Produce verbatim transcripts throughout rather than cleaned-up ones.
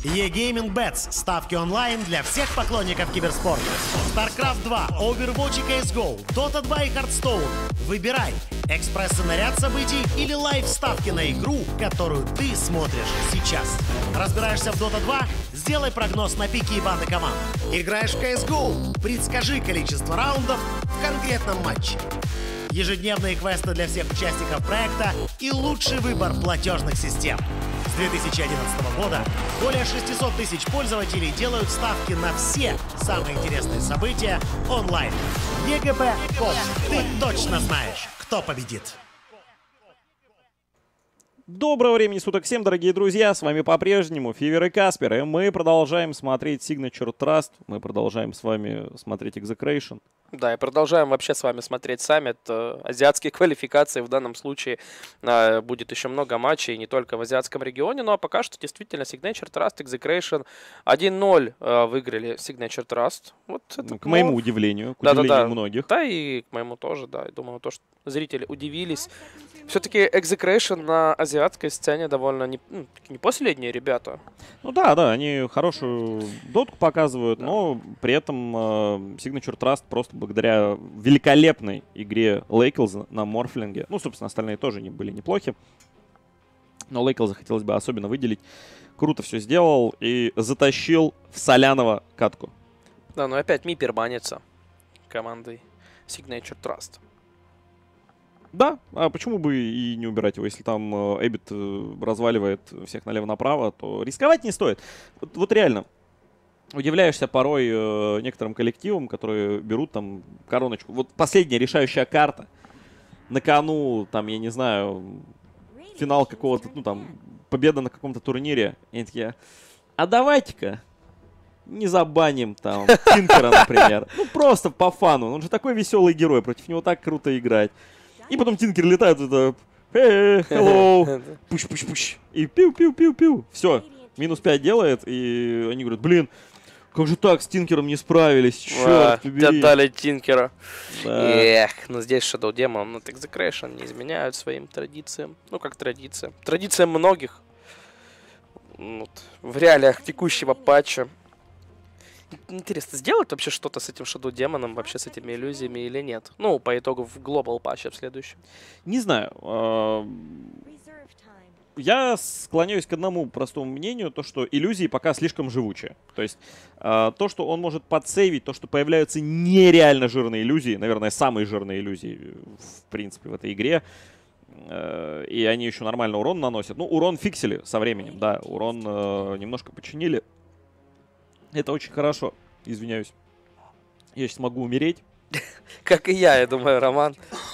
E-Gaming Bets. Ставки онлайн для всех поклонников киберспорта. StarCraft два, Overwatch и си эс го, Dota два и Hearthstone. Выбирай. Экспресс-сценарий событий или лайв-ставки на игру, которую ты смотришь сейчас. Разбираешься в Dota два? Сделай прогноз на пики и банды команд. Играешь в си эс го? Предскажи количество раундов в конкретном матче. Ежедневные квесты для всех участников проекта и лучший выбор платежных систем. С две тысячи одиннадцатого года более шестисот тысяч пользователей делают ставки на все самые интересные события онлайн. и джи пи точка ком. Ты точно знаешь, кто победит. Доброго времени суток всем, дорогие друзья, с вами по-прежнему Фивер и Каспер, и мы продолжаем смотреть Signature Trust, мы продолжаем с вами смотреть Execration. Да, и продолжаем вообще с вами смотреть саммит. Азиатские квалификации в данном случае а, будет еще много матчей, не только в азиатском регионе, но пока что действительно Signature Trust, Execration один ноль а, выиграли Signature Trust. Вот это, ну, к моему ну, удивлению, к да, удивлению да, да. многих. Да, и к моему тоже, да. Я думаю, то, что зрители удивились. Все-таки Execration на азиатской сцене довольно не, ну, не последние ребята. Ну да, да, они хорошую дотку показывают, да. Но при этом э, Signature Trust просто благодаря великолепной игре Лейклза на Морфлинге, ну, собственно, остальные тоже не были неплохи, но Лейклза хотелось бы особенно выделить. Круто все сделал и затащил в Солянова катку. Да, но опять Мипер банится командой Signature Trust. Да, а почему бы и не убирать его, если там Эббит э, разваливает всех налево-направо, то рисковать не стоит. Вот, вот реально, удивляешься порой э, некоторым коллективам, которые берут там короночку. Вот последняя решающая карта, на кону, там, я не знаю, финал какого-то, ну там, победа на каком-то турнире. И они такие, а давайте-ка не забаним там Тинкера, например. Ну просто по фану, он же такой веселый герой, против него так круто играть. И потом Тинкер летает, это hey, hello, пуш-пуш-пуш, и пиу-пиу-пиу-пиу. Все, минус пять делает, и они говорят, блин, как же так, с Тинкером не справились, черт побери. Отдали Тинкера. Да. Эх, ну здесь Shadow Demon, ну Execration не изменяют своим традициям. Ну как традиция. Традиция многих. Вот, в реалиях текущего патча. Интересно, сделать вообще что-то с этим Shadow Демоном, вообще с этими иллюзиями или нет? Ну, по итогу в Global патче в следующем. Не знаю. Я склоняюсь к одному простому мнению, то, что иллюзии пока слишком живучие. То есть то, что он может подсейвить, то, что появляются нереально жирные иллюзии, наверное, самые жирные иллюзии, в принципе, в этой игре, и они еще нормально урон наносят. Ну, урон фиксили со временем, да, урон немножко починили. Это очень хорошо. Извиняюсь. Я сейчас могу умереть. Как и я, я думаю, Роман.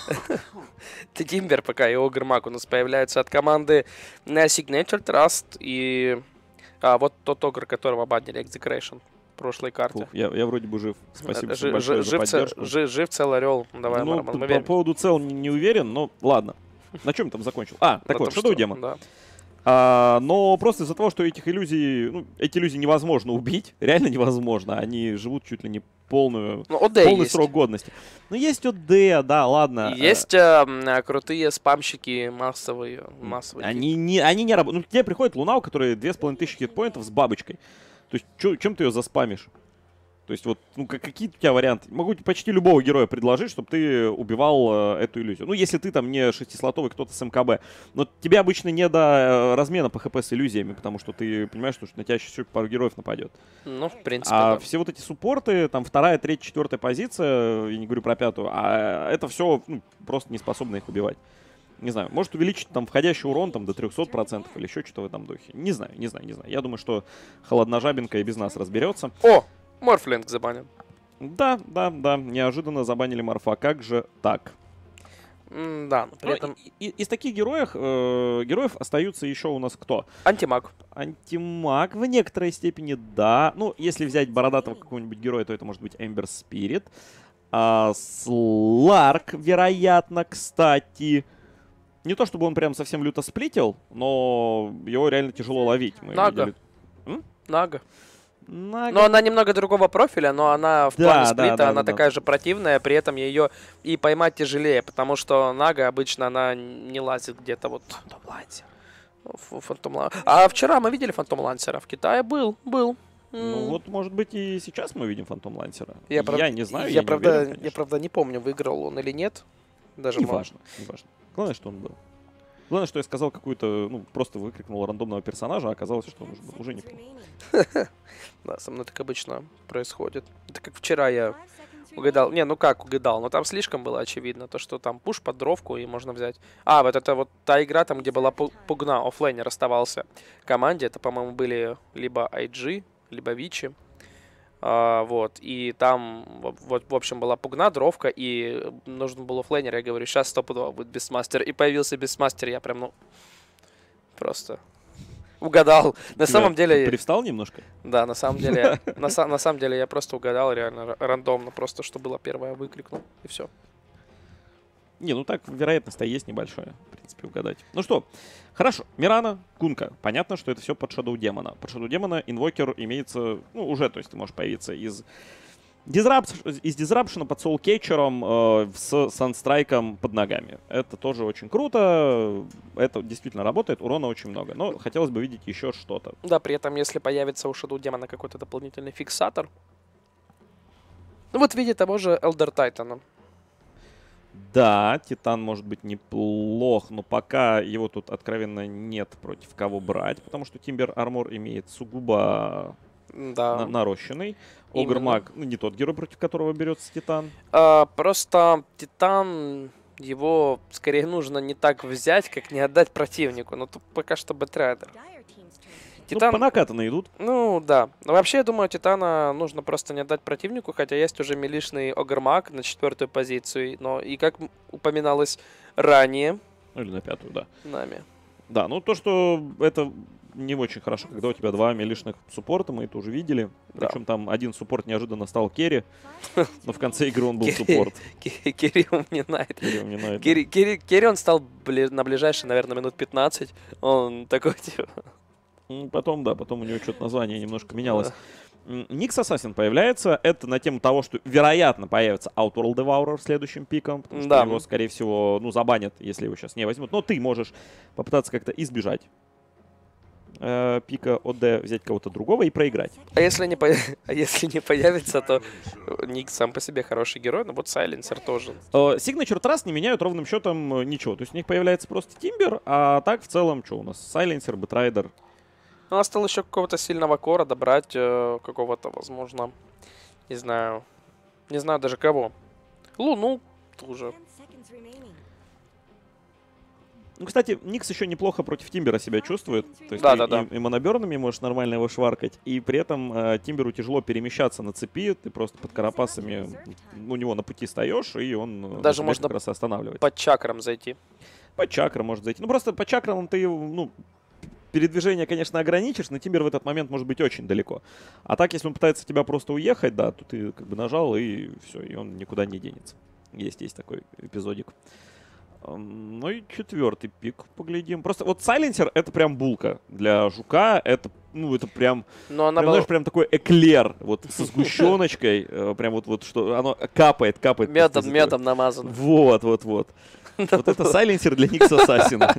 Тимбер пока и Огр Мак у нас появляются от команды Signature Trust. И а, вот тот Огр, которого банили Execration в прошлой карте. Фух, я, я вроде бы жив. Спасибо Ж, большое жив, за поддержку. Жив, жив цел орел. Давай, ну, Роман, по, по поводу цел не, не уверен, но ладно. На чем там закончил? А, так вот, Shadow Demon. Да. А, но просто из-за того, что этих иллюзий, ну, эти иллюзии невозможно убить, реально невозможно, они живут чуть ли не полную, ну, полный есть. срок годности. Ну, есть ОД, да, ладно. Есть э, крутые спамщики массовые. массовые. Они не, они не работают. Ну, к тебе приходит Луна, у которой две с половиной тысячи хитпоинтов с бабочкой. То есть, чё, чем ты ее заспамишь? То есть, вот, ну, какие у тебя варианты? Могу почти любого героя предложить, чтобы ты убивал э, эту иллюзию. Ну, если ты там не шестислотовый кто-то с МКБ. Но тебе обычно не до э, размена по ХП с иллюзиями, потому что ты понимаешь, что на тебя еще пару героев нападет. Ну, в принципе, А да. все вот эти суппорты, там вторая, третья, четвертая позиция, я не говорю про пятую, а это все ну, просто не способно их убивать. Не знаю, может увеличить там входящий урон там, до трёхсот процентов или еще что-то в этом духе. Не знаю, не знаю, не знаю. Я думаю, что холодножабенка и без нас разберется. О! Морфлинг забанен. Да, да, да. Неожиданно забанили Морфа. Как же так? Mm, да, но при но этом... и, и, из таких героев, э, героев остаются еще у нас кто? Антимаг. Антимаг в некоторой степени, да. Ну, если взять бородатого какого-нибудь героя, то это может быть Эмбер Спирит. А, Сларк, вероятно, кстати. Не то чтобы он прям совсем люто сплитил, но его реально тяжело ловить. Мы Нага. Видели... Нага. Нага. Но она немного другого профиля, но она в да, плане да, сплита, да, она да, такая да. же противная, при этом ее и поймать тяжелее, потому что Нага обычно она не лазит где-то вот в лайте. Фантом Лан... А вчера мы видели Фантом Лансера в Китае? Был, был. Ну вот, может быть, и сейчас мы увидим Фантом Лансера. Я, я прав... не знаю, я, я, я правда, не уверен, я правда не помню, выиграл он или нет. Даже не мало. важно, не важно. Главное, что он был. Главное, что я сказал какую-то, ну, просто выкрикнул рандомного персонажа, а оказалось, что он уже был. Уже неплохо. Да, со мной так обычно происходит. Это как вчера я угадал. Не, ну как угадал? Но там слишком было очевидно, то, что там пуш под дровку и можно взять. А, вот это вот та игра, там, где была пугна, оффлейнер оставался команде. Это, по-моему, были либо ай джи, либо Вичи. А, вот, и там, вот, в общем, была пугна, дровка, и нужен был оффлейнер. Я говорю, сейчас стопудово будет Бестмастер. И появился Бестмастер, я прям, ну, просто угадал. На самом деле... Привстал немножко? Да, на самом деле, на, на самом деле я просто угадал реально рандомно, просто что было первое, выкрикнул, и все. Не, ну так вероятность-то есть небольшая, в принципе, угадать. Ну что, хорошо. Мирана, Кунка. Понятно, что это все под Shadow Демона. Под Shadow Демона инвокер имеется, ну, уже, то есть ты можешь появиться из... Disrupt, из Disruption под Soul Catcher'ом э, с Санстрайком под ногами. Это тоже очень круто. Это действительно работает. Урона очень много. Но хотелось бы видеть еще что-то. Да, при этом, если появится у Shadow Демона какой-то дополнительный фиксатор. Ну вот в виде того же Elder Titan. Да, Титан может быть неплох, но пока его тут откровенно нет против кого брать, потому что Timber Armor имеет сугубо да. на нарощенный. Огр-маг, ну, не тот герой, против которого берется Титан. А, просто Титан, его скорее нужно не так взять, как не отдать противнику. Но тут пока что Бэтрайдер. Титан... Ну, по накатанной идут. Ну, да. Но вообще, я думаю, Титана нужно просто не отдать противнику, хотя есть уже милишный Огр-маг на четвертую позицию. Но и как упоминалось ранее... Ну, или на пятую, да. Нами. Да, ну то, что это не очень хорошо, когда у тебя два милишных суппорта, мы это уже видели. Да. Причем там один суппорт неожиданно стал керри, но в конце игры он был суппорт. Керри уминает. Керри Керри он стал на ближайшие, наверное, минут пятнадцать. Он такой, типа... Потом, да, потом у него что-то название немножко менялось. Никс Ассасин появляется. Это на тему того, что, вероятно, появится Outworld Devourer следующим пиком. Потому да. что его, скорее всего, ну, забанят, если его сейчас не возьмут. Но ты можешь попытаться как-то избежать э, пика ОД, взять кого-то другого и проиграть. А если не, по... а если не появится, то Никс сам по себе хороший герой. Но вот Сайленсер тоже. Signature Trust не меняют ровным счетом ничего. То есть у них появляется просто Тимбер, а так в целом, что у нас? Сайленсер, Бэтрайдер. Ну, осталось еще какого-то сильного кора добрать, э, какого-то, возможно, не знаю, не знаю даже кого. Луну тоже. Ну, кстати, Никс еще неплохо против Тимбера себя чувствует. То есть да, и, да, да. и, и монобернами можешь нормально его шваркать. И при этом э, Тимберу тяжело перемещаться на цепи. Ты просто под карапасами у него на пути стоишь, и он даже можно как раз останавливает. Под чакрам зайти. Под чакрам может зайти. Ну, просто по чакрам ты, ну... Передвижение, конечно, ограничишь, но Тимбер в этот момент может быть очень далеко. А так, если он пытается тебя просто уехать, да, то ты как бы нажал, и все, и он никуда не денется. Есть, есть такой эпизодик. Ну и четвертый пик, поглядим. Просто вот Сайленсер — это прям булка для жука. Это, ну, это прям, но она прям, была... знаешь, прям такой эклер, вот со сгущеночкой. Прям вот, вот что оно капает, капает. Медом, медом намазано. Вот, вот, вот. Вот это Сайленсер для Никс Ассасина.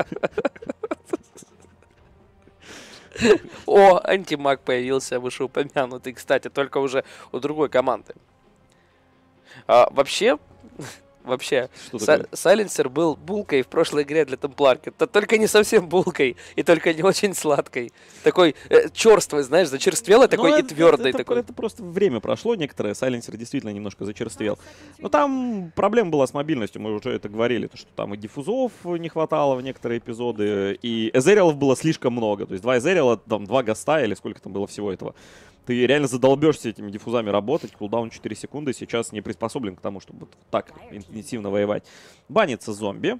О, антимаг появился, вышеупомянутый, кстати, только уже у другой команды. А, вообще, вообще, Сайленсер был булкой в прошлой игре для Темпларки. Это только не совсем булкой и только не очень сладкой. Такой э, черствый, знаешь, зачерствелый такой ну, и это, твердый это, такой. Это, это просто время прошло некоторое. Сайленсер действительно немножко зачерствел. Но там проблема была с мобильностью, мы уже это говорили, то, что там и диффузов не хватало в некоторые эпизоды, и эзериалов было слишком много. То есть два эзериала, там два гаста или сколько там было всего этого. Ты реально задолбешься этими диффузами работать. Кулдаун четыре секунды сейчас не приспособлен к тому, чтобы так интенсивно воевать. Банится зомби.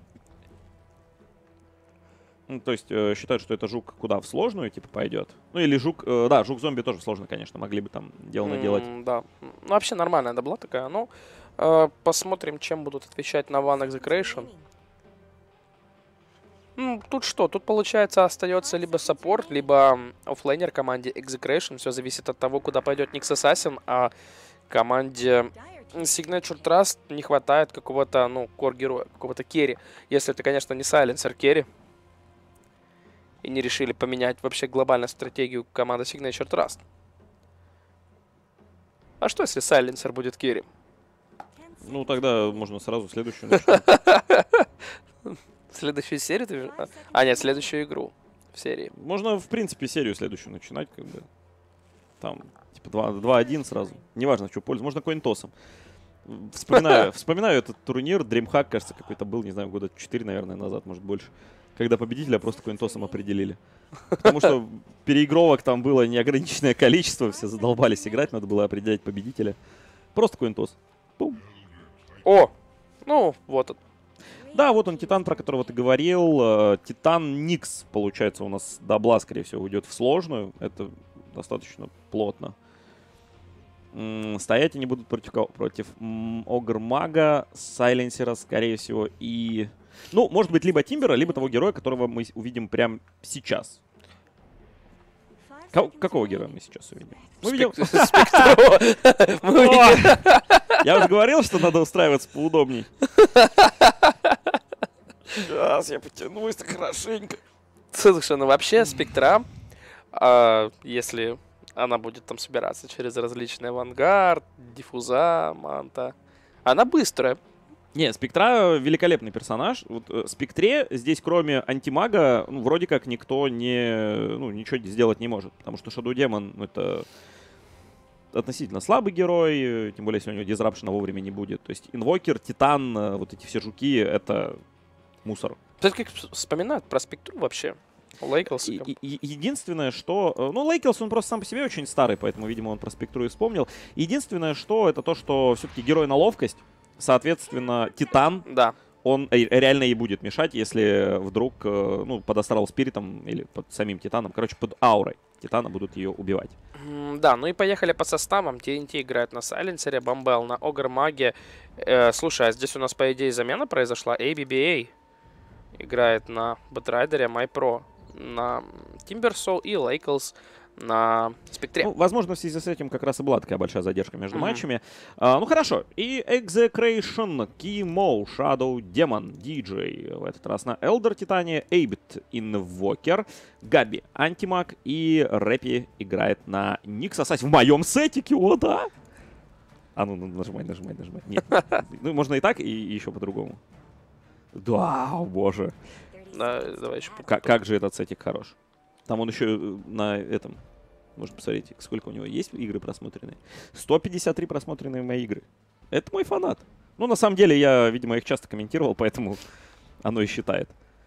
Ну, то есть э, считают, что это жук куда в сложную типа пойдет. Ну или жук, э, да, жук-зомби тоже сложно, конечно, могли бы там дело наделать. Mm, да, ну вообще нормальная была такая. Ну, э, посмотрим, чем будут отвечать на One Execration. Ну, тут что? Тут, получается, остается либо саппорт, либо оффлейнер команде Execration. Все зависит от того, куда пойдет Никс Ассасин, а команде Signature Trust не хватает какого-то, ну, кор-героя, какого-то керри. Если это, конечно, не Сайленсер керри. и не решили поменять вообще глобальную стратегию команды Signature Trust. А что, если Сайленсер будет керри? Ну, тогда можно сразу следующую начать. Следующую серию? Ты... А, нет, следующую игру в серии. Можно, в принципе, серию следующую начинать, как бы. Там, типа, два один сразу. Неважно, в чем пользу. Можно коинтосом. Вспоминаю, вспоминаю этот турнир. DreamHack, кажется, какой-то был, не знаю, года четыре, наверное, назад, может, больше. Когда победителя просто коинтосом определили. Потому что переигровок там было неограниченное количество, все задолбались играть, надо было определять победителя. Просто коинтос. Пум. О! Ну, вот он. Да, вот он, Титан, про которого ты говорил. Титан Никс, получается, у нас дабла, скорее всего, уйдет в сложную. Это достаточно плотно. М-м, стоять они будут против кого? Против Огр-мага, Сайленсера, скорее всего, и... Ну, может быть, либо Тимбера, либо того героя, которого мы увидим прямо сейчас. Ка- какого героя мы сейчас увидим? Мы видим... Я уже говорил, что надо устраиваться поудобней. Сейчас я потянусь так хорошенько. Слушай, ну вообще Спектра, а, если она будет там собираться через различные авангард, диффуза, манта, она быстрая. Не, Спектра великолепный персонаж. Вот, э, Спектре здесь, кроме антимага, ну, вроде как никто не, ну, ничего сделать не может. Потому что Shadow Demon, ну, это относительно слабый герой, тем более, если у него дизрапшена вовремя не будет. То есть Инвокер, Титан, вот эти все жуки — это мусор. Кстати, как вспоминают про Спектру вообще? Лейклс. И, и, единственное, что... Ну, Лейклс, он просто сам по себе очень старый, поэтому, видимо, он про Спектру и вспомнил. Единственное, что это то, что все-таки герой на ловкость. Соответственно, Титан, да. он реально и будет мешать, если вдруг, ну, под Астрал Спиритом или под самим Титаном, короче, под аурой Титана будут ее убивать. Да, ну и поехали по составам. ти эн ти играет на Сайленсере, Бомбел на Огр-маге. Э, слушай, а здесь у нас, по идее, замена произошла. эй би би эй играет на Бэтрайдере, MyPro на Timbersaw и Лейклс на Спектре. Ну, возможно, в связи с этим как раз и была такая большая задержка между mm-hmm. матчами. А, ну хорошо. И Execration, Kimo, Shadow Demon, ди джей в этот раз на Elder Titania, Эйбит, Invoker, Габи, Антимаг и Рэпи играет на Никс Ассасин. В моем сетике, о да! А ну, ну нажимай, нажимай, нажимай. Нет. Ну, можно и так, и, и еще по-другому. Да, о боже. Да, давай еще как, как же этот сетик хорош. Там он еще на этом, можно посмотреть, сколько у него есть игры просмотренные. сто пятьдесят три просмотренные мои игры. Это мой фанат. Ну, на самом деле, я, видимо, их часто комментировал, поэтому оно и считает.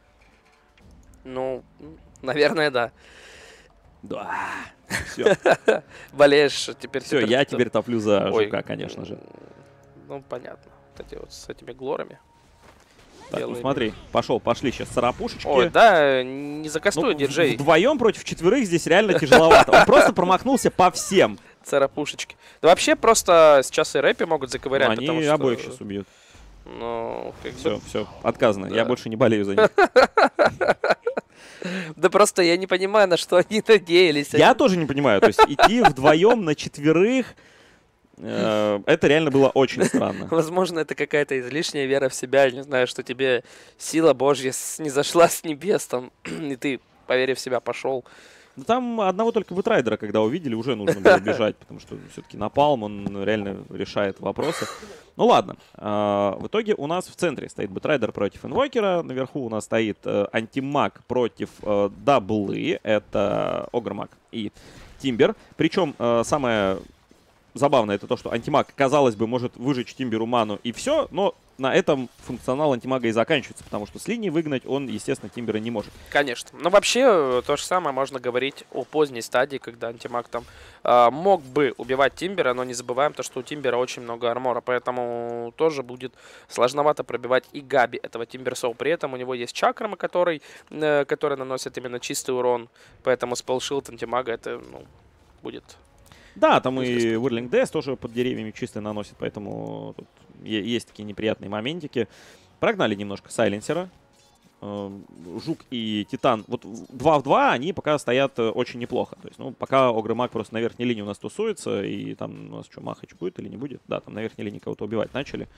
Ну, наверное, да. Да. Все. Болеешь теперь. Все, я теперь топлю за жука, конечно же. Ну, понятно. Кстати, вот с этими глорами. Так, ну смотри, пошел, пошли сейчас царапушечки. Ой, да, не закастуй, ну, диджей. Вдвоем против четверых здесь реально тяжеловато. Он просто промахнулся по всем. Царапушечки. Да вообще просто сейчас и рэпи могут заковырять. Ну, они что... обоих сейчас убьют. Ну, как все, бы... все, отказано. Да. Я больше не болею за них. Да просто я не понимаю, на что они надеялись. Я тоже не понимаю. То есть идти вдвоем на четверых... Это реально было очень странно. Возможно, это какая-то излишняя вера в себя. Я не знаю, что тебе сила Божья не зашла с небес, там, и ты, поверив в себя, пошел. Да там одного только Бэтрайдера, когда увидели, уже нужно было бежать, потому что все-таки напалм, он реально решает вопросы. Ну ладно. В итоге у нас в центре стоит Бэтрайдер против Инвокера. Наверху у нас стоит Антимаг против Даблы. Это Огр-маг и Тимбер. Причем самое... Забавно это то, что антимаг, казалось бы, может выжечь Тимберу ману и все, но на этом функционал антимага и заканчивается, потому что с линии выгнать он, естественно, Тимбера не может. Конечно. Но вообще то же самое можно говорить о поздней стадии, когда антимаг там э, мог бы убивать Тимбера, но не забываем то, что у Тимбера очень много армора, поэтому тоже будет сложновато пробивать и Габи этого Тимберсоу. При этом у него есть чакрама, который, э, который наносит именно чистый урон, поэтому спелшилд антимага это, ну, будет... Да, там и Whirling Death тоже под деревьями чисто наносит, поэтому тут есть такие неприятные моментики. Прогнали немножко Сайленсера. Жук и Титан, вот два в два, они пока стоят очень неплохо. То есть, ну, пока Огр-маг просто на верхней линии у нас тусуется, и там у нас что, Махач будет или не будет? Да, там на верхней линии кого-то убивать начали.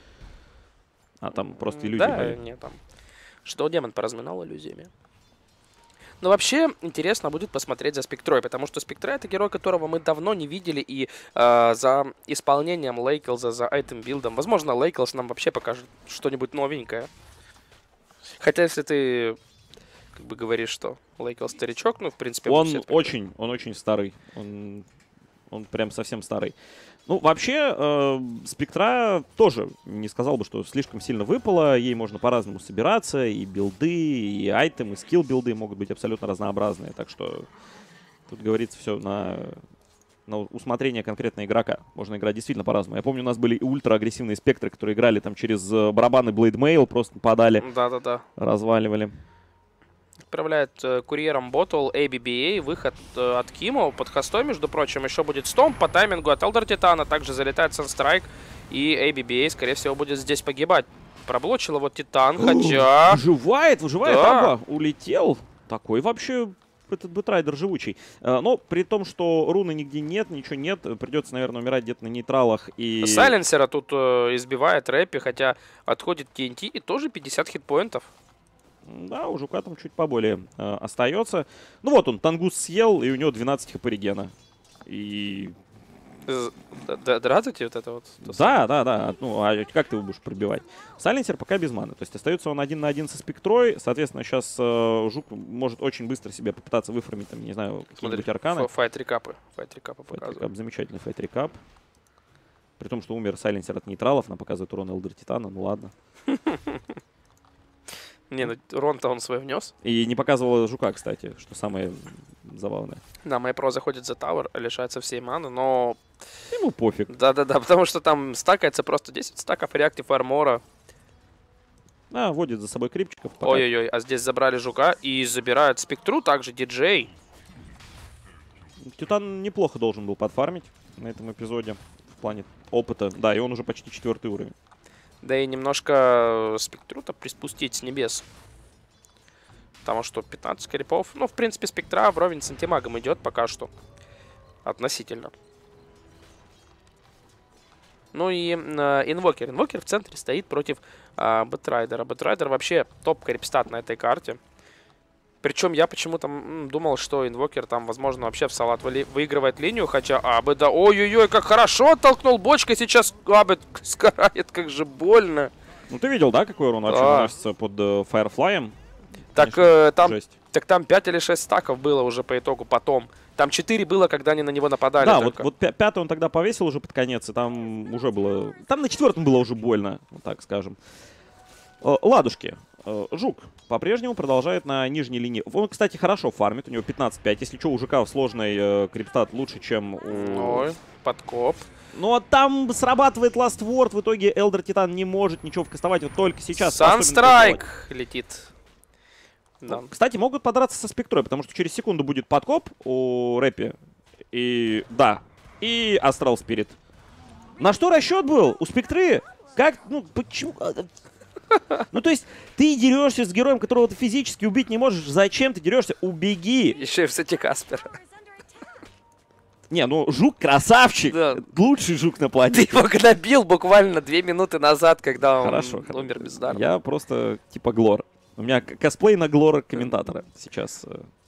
А там просто иллюзии да, были. Нет, там. Что демон поразминал иллюзиями. Но вообще интересно будет посмотреть за Спектрой, потому что Спектра — это герой, которого мы давно не видели, и э, за исполнением Лейклза, за айтем-билдом, возможно, Лейклз нам вообще покажет что-нибудь новенькое. Хотя, если ты как бы говоришь, что Лейклз старичок, ну, в принципе... Он очень, он очень старый. Он, он прям совсем старый. Ну, вообще, э, Спектра тоже не сказал бы, что слишком сильно выпало. Ей можно по-разному собираться. И билды, и айтемы, и скилл-билды могут быть абсолютно разнообразные. Так что тут говорится все на, на усмотрение конкретного игрока. Можно играть действительно по-разному. Я помню, у нас были и ультра-агрессивные спектры, которые играли там через барабаны Блейдмейл, просто нападали, да-да-да, разваливали. Отправляет э, курьером ботл эй би би эй, выход э, от Кимо, под хостой, между прочим, еще будет Стомп по таймингу от Элдер Титана, также залетает Санстрайк, и эй би би эй, скорее всего, будет здесь погибать. Проблочил его Титан, хотя... Выживает, выживает, Да. Аба улетел. Такой вообще этот бэтрайдер живучий. Э, Но при том, что руны нигде нет, ничего нет, придется, наверное, умирать где-то на нейтралах. И... Сайленсера тут э, избивает Рэппи, хотя отходит ти эн ти и тоже пятьдесят хитпоинтов. Да, у Жука там чуть поболее э, остается. Ну вот он, Тангус съел, и у него двенадцать хп регена. И... Дразите вот это вот? Да, да, да. Ну, а как ты его будешь пробивать? Сайленсер пока без маны. То есть остается он один на один со Спектрой. Соответственно, сейчас э, Жук может очень быстро себе попытаться выформить, там, не знаю, какие-нибудь арканы. Файт-рекапы. Файт-рекапы показывают. Замечательный файт-рекап. При том, что умер Сайленсер от нейтралов, нам показывает урон Элдер Титана, ну ладно. Не, ну урон-то он свой внес. И не показывала Жука, кстати, что самое забавное. Да, Майпро заходит за тавер, лишается всей маны, но... Ему пофиг. Да-да-да, потому что там стакается просто десять стаков реактив армора. А, водит за собой крипчиков. Ой-ой-ой, а здесь забрали Жука и забирают Спектру также, диджей. Титан неплохо должен был подфармить на этом эпизоде в плане опыта. Да, и он уже почти четвертый уровень. Да и немножко Спектру-то приспустить с небес. Потому что пятнадцать крипов. Ну, в принципе, Спектра вровень с антимагом идет пока что. Относительно. Ну и э, Инвокер. Инвокер в центре стоит против э, Бэтрайдера. Бэтрайдер вообще топ-крипстат на этой карте. Причем я почему-то думал, что Инвокер там, возможно, вообще в салат выигрывает линию. Хотя Абы, да, ой-ой-ой, как хорошо оттолкнул бочкой. Сейчас Абы сгорает, как же больно. Ну ты видел, да, какой урон вообще а. наносится под э, Firefly'ем? Так, э, там, так там пять или шесть стаков было уже по итогу потом. Там четыре было, когда они на него нападали. Да, только. вот, вот пятый он тогда повесил уже под конец, и там уже было... Там на четвертом было уже больно, вот так скажем. Э, ладушки. Э, Жук по-прежнему продолжает на нижней линии. Он, кстати, хорошо фармит, у него пятнадцать пять. Если что, у Жука в сложной э, криптат лучше, чем у... Ой, подкоп. Ну а там срабатывает Last Word, в итоге Элдер Титан не может ничего вкастовать, вот только сейчас. Санстрайк летит. Да. Кстати, могут подраться со Спектрой, потому что через секунду будет подкоп у Рэппи. И да, и Астрал Спирит. На что расчет был у Спектры? Как, ну почему... Ну то есть ты дерешься с героем, которого ты физически убить не можешь. Зачем ты дерешься? Убеги! Еще и в сети Каспер. Не, ну Жук красавчик. Да. Лучший Жук на планете. Ты его гнобил буквально две минуты назад, когда он хорошо, умер хорошо. бездарно. Я просто типа Глор. У меня косплей на Глора комментатора сейчас.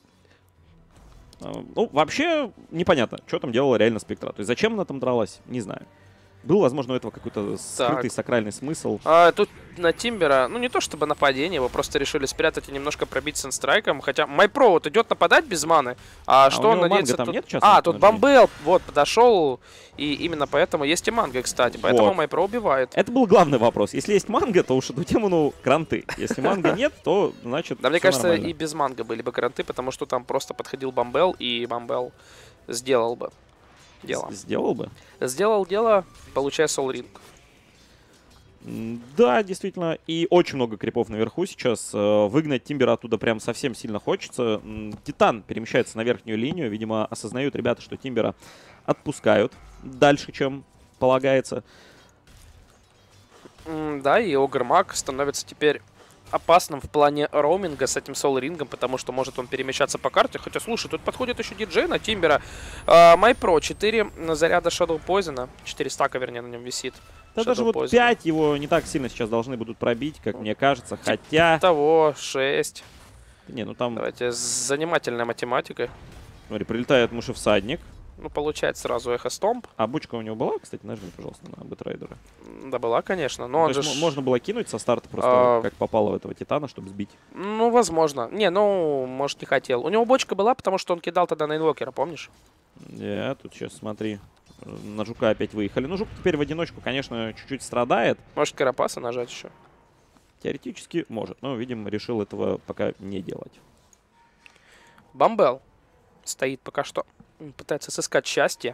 Ну, вообще непонятно, что там делала реально Спектра. То есть зачем она там дралась, не знаю. Был, возможно, у этого какой-то скрытый так. сакральный смысл. А, тут на Тимбера, ну не то чтобы нападение, его просто решили спрятать и немножко пробить Санстрайком. Хотя Майпро вот идет нападать без маны. А, а что он надеется там тут... Нет сейчас, а, тут Бомбел вот подошел. И именно поэтому есть и манга, кстати. Поэтому вот. Майпро убивает. Это был главный вопрос. Если есть манга, то уж эту тему, ну, кранты. Если манга нет, то значит. Да, мне кажется, нормально. и без манга были бы кранты, потому что там просто подходил Бомбел, и Бомбел сделал бы. Дело. Сделал бы. Сделал дело, получая Soul Ring. Да, действительно. И очень много крипов наверху сейчас. Выгнать Тимбера оттуда прям совсем сильно хочется. Титан перемещается на верхнюю линию. Видимо, осознают ребята, что Тимбера отпускают дальше, чем полагается. Да, и Огрмак становится теперь опасным в плане роуминга с этим Soul Ring'ом, потому что может он перемещаться по карте. Хотя, слушай, тут подходит еще диджей на Тимбера. Майпро, четыре заряда Shadow Poison. четыре стака, вернее, на нем висит. Да даже вот Poison. пять его не так сильно сейчас должны будут пробить, как мне кажется. Хотя... Того, шесть. Не, ну там... Давайте с занимательной математикой. Смотри, прилетает мышевсадник. Ну, получает сразу эхо-стомп. А бочка у него была, кстати, нажми, пожалуйста, на Бэтрайдера. Да, была, конечно. Но Ну, он то же... есть ж- можно было кинуть со старта просто, А. как попало в этого Титана, чтобы сбить. Ну, возможно. Не, ну, может, не хотел. У него бочка была, потому что он кидал тогда на инвокера, помнишь? Не, тут сейчас, смотри, на Жука опять выехали. Ну, Жук теперь в одиночку, конечно, чуть-чуть страдает. Может, Карапаса нажать еще? Теоретически может, но, видимо, решил этого пока не делать. Бамбел стоит пока что. Пытается сыскать счастье.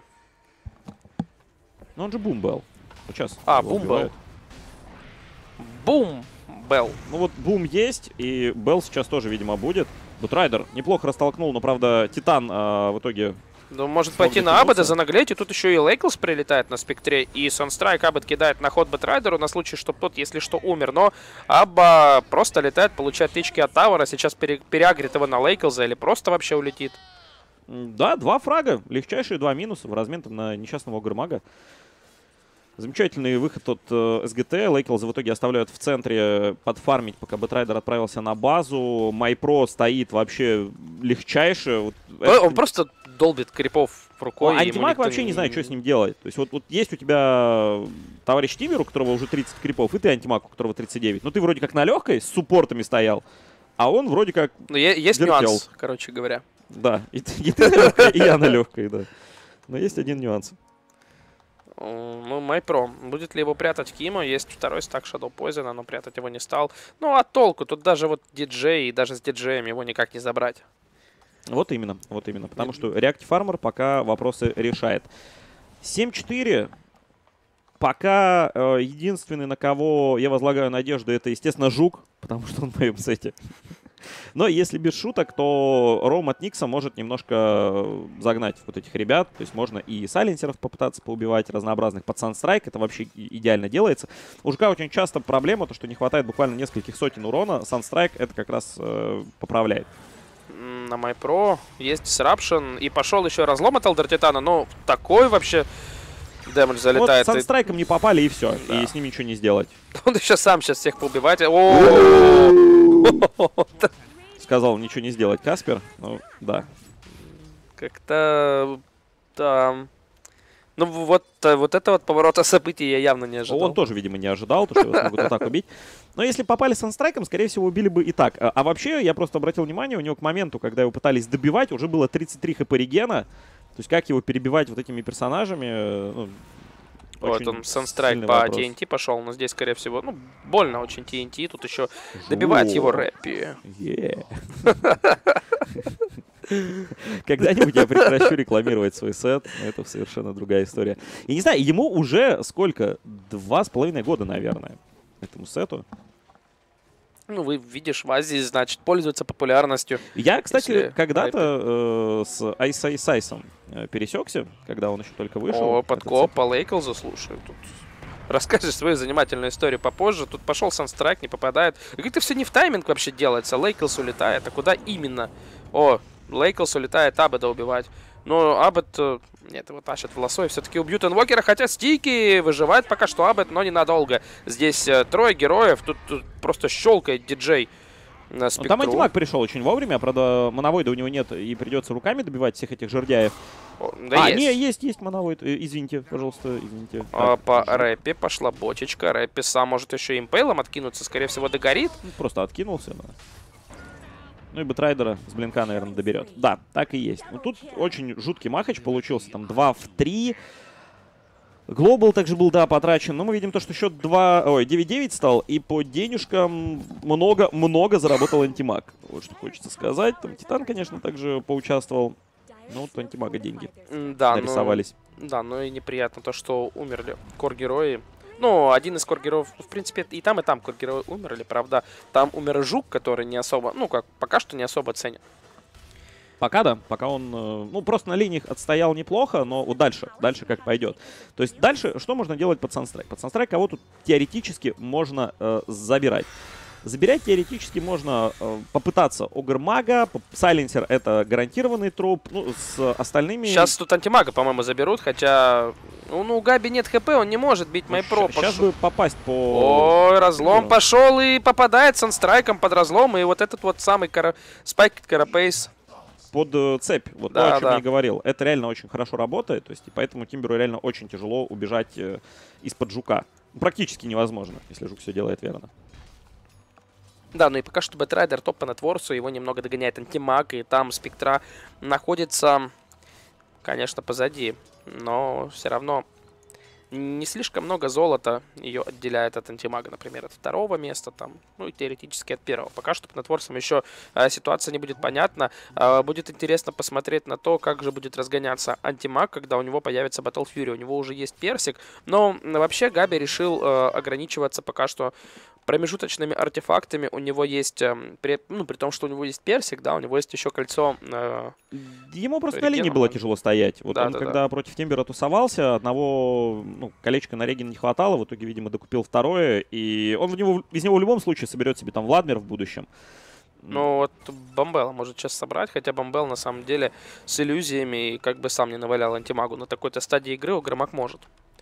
Но он же Бумбел. Вот сейчас А, его Бумбел. убивают. Бум! Белл. Ну вот Бум есть, и Белл сейчас тоже, видимо, будет. Бутрайдер неплохо растолкнул, но, правда, Титан а, в итоге... Ну, может Смог пойти на дотянуться. Аббата, занаглеть, и тут еще и Лейклс прилетает на спектре, и Санстрайк Аббат кидает на ход Бэтрайдеру на случай, чтобы тот, если что, умер. Но Абба просто летает, получает тычки от Тавара, сейчас пере переагрит его на Лейклза или просто вообще улетит. М, Да, два фрага, легчайшие два минуса в размен там на несчастного Огрмага. Замечательный выход от э, СГТ. Лейклза в итоге оставляют в центре подфармить, пока Бэтрайдер отправился на базу. Майпро стоит вообще легчайше. Вот это- Он просто долбит крипов рукой. Ну, и ему Антимаг никто вообще не знает, что с ним делать. То есть вот, вот есть у тебя товарищ Тимер, у которого уже тридцать крипов, и ты Антимаг, у которого тридцать девять. Ну ты вроде как на легкой, с суппортами стоял, а он вроде как... Ну, е- есть вертел. нюанс, короче говоря. Да, и, ты- и ты на легкой, и я на легкой, да. Но есть один нюанс. М, Ну, Майпро. Будет ли его прятать Кимо? Есть второй стак Shadow Poison, но прятать его не стал. Ну, а толку? Тут даже вот диджей, и даже с диджеем его никак не забрать. Вот именно, вот именно. Потому что Reactive Armor пока вопросы решает. семь четыре. Пока э, единственный, на кого я возлагаю надежду, это, естественно, Жук, потому что он в моем сете. Но если без шуток, то Ром от Никса может немножко загнать вот этих ребят. То есть можно и сайленсеров попытаться поубивать, разнообразных под Sunstrike. Это вообще и- идеально делается. У Жука очень часто проблема, то что не хватает буквально нескольких сотен урона. Sunstrike это как раз э, поправляет. М, На Майпро есть Disruption. И пошел еще разлом от Элдер Титана. Ну, такой вообще дэмэдж залетает. Вот И Санстрайком не попали, и все. Да. И с ним ничего не сделать. Он еще сам сейчас всех поубивает. О, Сказал ничего не сделать Каспер. Ну, да. как-то... Да. Ну, вот, э, вот это вот поворота событий я явно не ожидал. Он тоже, видимо, не ожидал, то, что его смогут вот так убить. Но если попали с Санстрайком, скорее всего, убили бы и так. А, а вообще, я просто обратил внимание, у него к моменту, когда его пытались добивать, уже было тридцать три хп регена. То есть как его перебивать вот этими персонажами? э, Ну, Вот очень он, Санстрайк сильный по вопрос. ти эн ти пошел, но здесь, скорее всего, ну, больно очень ти эн ти. Тут еще добивает его Жук. Рэппи. Е. Когда-нибудь я прекращу рекламировать свой сет, но это совершенно другая история. И не знаю, ему уже сколько? Два с половиной года, наверное, этому сету. Ну, вы видишь, в Азии, значит, пользуется популярностью. Я, кстати, Если когда-то э, с Айс Айс Айсом э, пересекся, когда он еще только вышел. О, Этот подкоп сет. по Лейклзу, слушай, тут расскажешь свою занимательную историю попозже. Тут пошел Санстрайк, не попадает. И как-то все не в тайминг вообще делается. Лейклс улетает, а куда именно? О, Лейклс улетает Аббата убивать. Но Аббат, э, нет, его тащат в лосо и все-таки убьют инвокера, хотя стики выживает пока что Аббат, но ненадолго. Здесь э, трое героев, тут, тут просто щелкает диджей на Ну, спектру. там антимаг пришел очень вовремя, правда, моновойда у него нет, и придется руками добивать всех этих жердяев. О, да а, есть. не, есть, есть моновойд. Э, Извините, пожалуйста, извините. А, Так, по Жук, Рэпе пошла бочечка. Рэпе сам может еще импейлом откинуться, скорее всего, догорит. ну, просто откинулся, да. Ну и Бэтрайдера с блинка, наверное, доберет. Да, так и есть. Ну тут очень жуткий махач получился, там два в три. Глобал также был, да, потрачен. Но мы видим то, что счет два, ой, девять девять стал. И по денежкам много-много заработал антимаг. Вот что хочется сказать. Там Титан, конечно, также поучаствовал. Ну вот у антимага деньги М, Да, нарисовались. ну, да, ну и неприятно то, что умерли кор-герои. Ну, один из кор-героев, в принципе, и там, и там кор-герои умерли, правда. Там умер Жук, который не особо, ну, как, пока что не особо ценен. Пока да, пока он, э, ну, просто на линиях отстоял неплохо, но вот дальше, дальше как пойдет. То есть дальше что можно делать под Санстрайк? Под Санстрайк кого тут теоретически можно э, забирать. Забирать теоретически можно э, попытаться Огр-мага, Сайленсер это гарантированный труп, ну, с остальными... Сейчас тут антимага, по-моему, заберут, хотя... Ну, ну, у Габи нет хп, он не может бить Майпро. Сейчас бы попасть по... Ой, разлом да. пошел и попадает санстрайком под разлом, и вот этот вот самый кара... Спайк Карапейс. Под э, цепь, вот да, то, о чем да. я и говорил. Это реально очень хорошо работает, то есть, и поэтому Тимберу реально очень тяжело убежать э, из-под жука. Практически невозможно, если жук все делает верно. Да, ну и пока что Бэтрайдер топ по нетворсу, его немного догоняет антимаг, и там Спектра находится, конечно, позади, но все равно не слишком много золота ее отделяет от антимага, например, от второго места, там, ну и теоретически от первого. Пока что по нетворсам еще а, ситуация не будет понятна. А, будет интересно посмотреть на то, как же будет разгоняться антимаг, когда у него появится Battle Fury. У него уже есть персик, но вообще Габи решил а, ограничиваться пока что промежуточными артефактами. У него есть, а, при, ну, при том, что у него есть персик, да, у него есть еще кольцо. А, Ему просто на линии было тяжело стоять. Вот да, он, да, когда да. против Тимбера тусовался, одного ну, колечка на реген не хватало, в итоге, видимо, докупил второе, и он в него, из него в любом случае соберет себе там Владмир в будущем. Ну вот Бомбелла может сейчас собрать, хотя Бомбелл на самом деле с иллюзиями и как бы сам не навалял антимагу. На такой-то стадии игры Огромак может.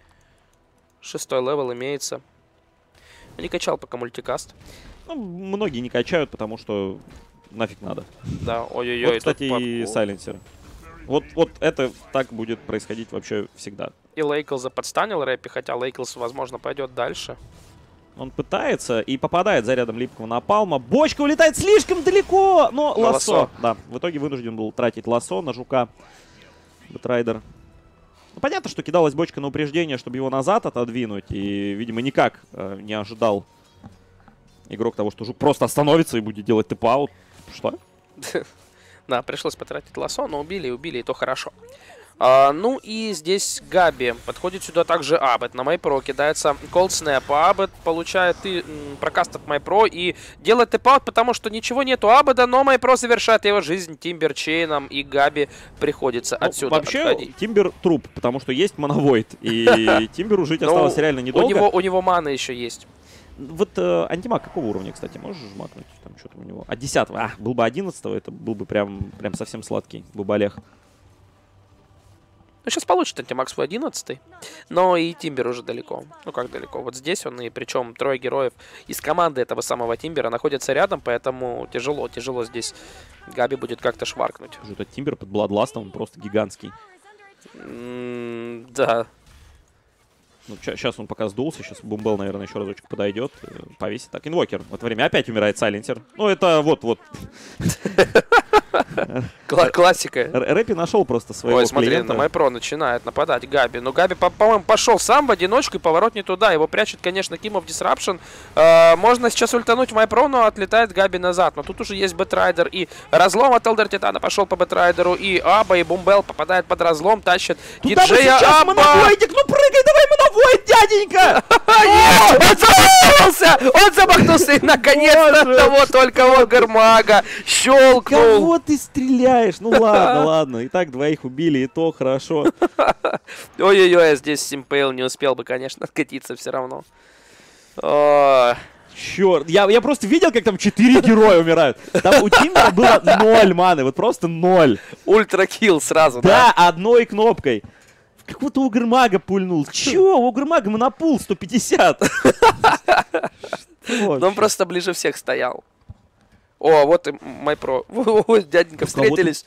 Шестой левел имеется. Не качал пока мультикаст. Ну, многие не качают, потому что нафиг надо. Да, ой-ой-ой. Вот, кстати, и Сайленсер. Вот, вот это так будет происходить вообще всегда. И Лейклза подстанил Рэпи, хотя Лейклс, возможно, пойдет дальше. Он пытается и попадает зарядом липкого напалма. Бочка улетает слишком далеко, но На лассо. лассо. Да, в итоге вынужден был тратить лассо на жука. Бэтрайдер. Ну, понятно, что кидалась бочка на упреждение, чтобы его назад отодвинуть. И, видимо, никак э, не ожидал игрок того, что жук просто остановится и будет делать тэп-аут. Что? Да, пришлось потратить лассо, но убили и убили, и то хорошо. А, ну и здесь Габи. Подходит сюда также Абет. На Майпро кидается Cold Snap. Абет получает и, м, прокаст от Майпро и делает тэп-аут, потому что ничего нету Абеда, но Майпро завершает его жизнь Тимберчейном, и Габи приходится Ну, отсюда вообще, отходить. Тимбер труп, потому что есть Моновойд. И Тимберу жить осталось реально недолго. У него, у него мана еще есть. Вот э, антимаг какого уровня, кстати, можешь жмакнуть? Там что-то у него. А десятого. А, был бы одиннадцатого, это был бы прям, прям совсем сладкий. Был бы Олег. Ну, сейчас получит антимаг свой одиннадцатый. Но и Тимбер уже далеко. Ну, как далеко? Вот здесь он, и причем трое героев из команды этого самого Тимбера находятся рядом, поэтому тяжело, тяжело здесь Габи будет как-то шваркнуть. Этот Тимбер под Бладластом, он просто гигантский. М, да. Ну, сейчас он пока сдулся, сейчас Бумбел, наверное, еще разочек подойдет, э, повесит. Так, инвокер. В это время опять умирает Сайленсер. Ну, это вот-вот. Кла классика. Рэпи нашел просто своего Ой, смотри, клиента. на Майпро начинает нападать Габи. Но Габи, по-моему, пошел сам в одиночку и поворот не туда. Его прячет, конечно, King of Disruption. Э, можно сейчас ультануть в Майпро, но отлетает Габи назад. Но тут уже есть Бэтрайдер и разлом от Элдер Титана пошел по Бэтрайдеру. И Аба, и Бумбел попадает под разлом, тащит Туда бы диджея сейчас Аба. Моновойдик, ну прыгай, давай Моновойд, дяденька! Он замахнулся! Он замахнулся и наконец-то того только Огр-мага щелкнул. Кого ты стреляешь? Ну ладно, ладно. И так двоих убили, и то хорошо. Ой-ой-ой, здесь Симпейл не успел бы, конечно, откатиться все равно. О, Черт, я, я просто видел, как там четыре героя умирают. Там у Тимбера было ноль маны, вот просто ноль. ультракилл сразу, да? Да, одной кнопкой. Какого-то Огр-мага пульнул. Чё? У Огр-мага монопул сто пятьдесят. Но он просто ближе всех стоял. О, вот и Майпро. Ой, дяденька, встретились.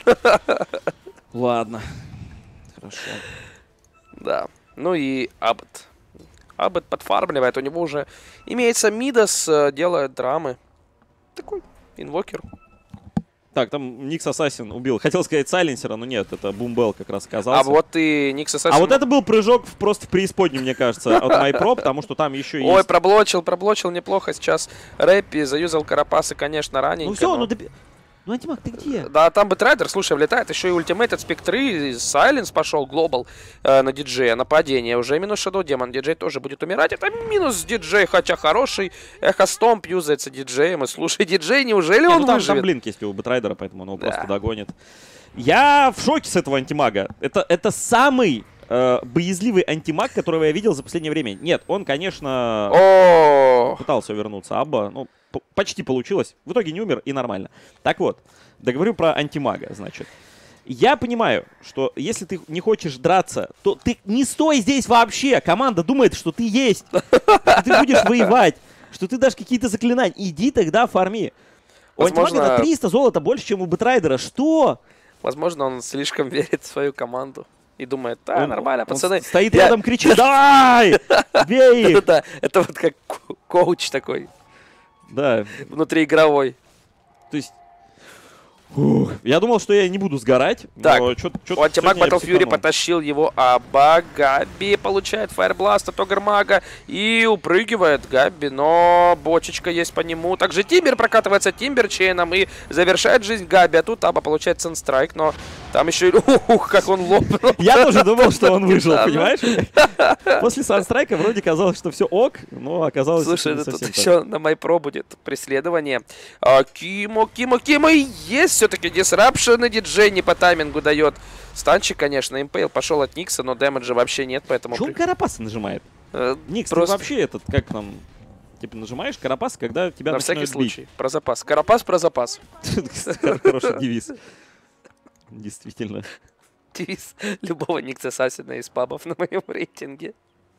Ладно. Хорошо. Да. Ну и Абет. Абет подфармливает. У него уже имеется Мидас, делает драмы. Такой инвокер. Так, там Никс Ассасин убил. Хотел сказать Сайленсера, но нет, это Бумбел как раз оказался. А вот и Никс Ассасин. А вот это был прыжок в, просто в преисподнем, мне кажется, от Майпро, потому что там еще есть... Ой, проблочил, проблочил неплохо сейчас. Рэпи заюзал Карапасы, конечно, раненько. Ну все, но... ну... Доби... Ну, Антимаг, ты где? Да, там Бэтрайдер, слушай, влетает еще и ультимейт от Спектры, Сайленс пошел, Глобал э, на диджея, нападение, уже минус Shadow Demon, диджей тоже будет умирать, это минус диджей, хотя хороший, Эхо Стомп юзается диджеем, и слушай, диджей, неужели Не, он ну, там, выживет? там блинк есть у Бэтрайдера, поэтому он его Да. просто догонит. Я в шоке с этого антимага. Это, это самый э, боязливый антимаг, которого я видел за последнее время. Нет, он, конечно, О, пытался вернуться. Абба, ну, почти получилось. В итоге не умер, и нормально. Так вот, договорю про антимага, значит. Я понимаю, что если ты не хочешь драться, то ты не стой здесь вообще. Команда думает, что ты есть. Что ты будешь воевать. Что ты дашь какие-то заклинания. Иди тогда фарми. У Возможно... антимага на триста золота больше, чем у Бэтрайдера. Что? Возможно, он слишком верит в свою команду. И думает, да, он, нормально, он пацаны. Стоит я... рядом, кричит, давай! Бей их! Да, это вот как коуч такой. Да. Внутриигровой. То есть... Ух, я думал, что я не буду сгорать, так, но что-то... У антимаг Battle Fury потащил его, а Габи получает фаербласт от Огрмага и упрыгивает Габи, но бочечка есть по нему. Также Тимбер прокатывается Тимберчейном и завершает жизнь Габи, а тут Аба получает Санстрайк, но там еще и... Ух, как он лопнул. Я тоже думал, что он выжил, понимаешь? После Санстрайка вроде казалось, что все ок, но оказалось, что Слушай, не тут совсем еще на Майпро будет преследование. А, Кимо, Кимо, Кимо, и есть все-таки Disruption, и диджей не по таймингу дает. Станчик, конечно, Импейл пошел от Никса, но дэмэджа вообще нет, поэтому... Чего он Карапаса нажимает? Э, Никс, просто... ты вообще этот, как там, типа нажимаешь Карапас, когда тебя на начинают всякий бить. случай, про запас. Карапас про запас. Хороший девиз. Действительно. Девиз любого Никс Ассасина из пабов на моем рейтинге.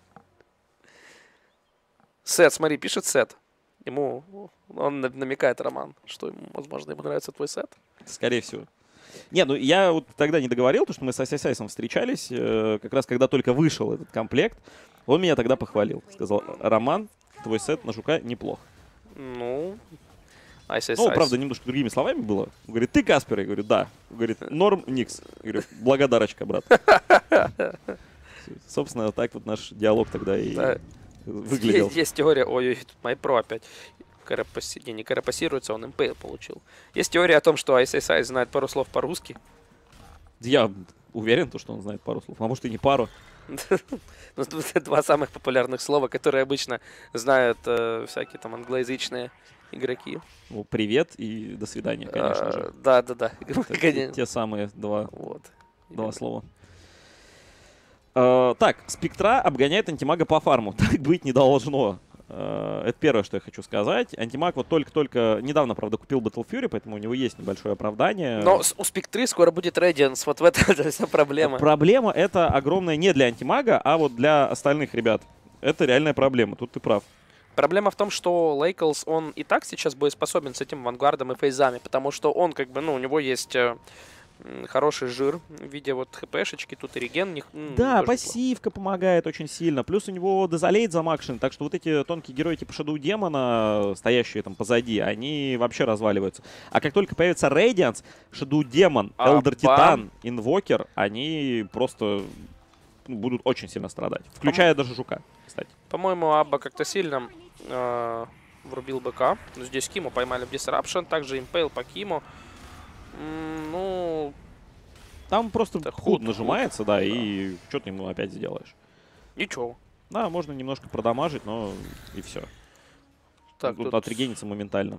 Сет, смотри, пишет Сет. Ему, он намекает, Роман, что ему, возможно, ему нравится твой сет. Скорее всего. Не, ну я вот тогда не договорил, то, что мы с Асисайсом встречались, э, как раз когда только вышел этот комплект. Он меня тогда похвалил. Сказал, Роман, твой сет на Жука неплох. Ну, Ice, Ну, Ice. правда, немножко другими словами было. Он говорит, ты Каспер? Я говорю, да. Он говорит, норм, Никс. Я говорю, благодарочка, брат. Собственно, так вот наш диалог тогда и Да. выглядел. Есть, есть теория, ой, тут Майпро опять карапаси... не, не карапасируется, он Импейл получил. Есть теория о том, что Ice Ice знает пару слов по-русски. Я уверен, то, что он знает пару слов. А может и не пару. Ну, два самых популярных слова, которые обычно знают э, всякие там англоязычные игроки. Ну, привет и до свидания, конечно А, же. Да, да, да. Это те, те самые два, Вот. два Именно. слова. А, так, Спектра обгоняет антимага по фарму. Так быть не должно. А, это первое, что я хочу сказать. Антимаг вот только-только недавно, правда, купил Battle Fury, поэтому у него есть небольшое оправдание. Но с- у Спектры скоро будет Radiance, вот в этом вся проблема. Проблема это огромная не для антимага, а вот для остальных ребят. Это реальная проблема, тут ты прав. Проблема в том, что Лейклс, он и так сейчас боеспособен с этим вангардом и фейзами, потому что он как бы, ну, у него есть э, м, хороший жир в виде вот хпшечки, тут и реген. Не, м, Да, тоже пассивка помогает очень сильно. Плюс у него дезолейт замакшен, так что вот эти тонкие герои типа Shadow Демона, стоящие там позади, они вообще разваливаются. А как только появится Radiance, Shadow Демон, А, Elder Titan, бам. Инвокер, они просто ну, будут очень сильно страдать. Включая даже Жука, кстати. По-моему, Абба как-то сильно э, врубил БК. Но здесь Киму поймали в Disruption, также Импейл по Киму. М, ну, Там просто Это худ худ, нажимается, да, и что ты ему опять сделаешь? ничего. Да, можно немножко продамажить, но и все. Так, Тут тут- отрегенится моментально.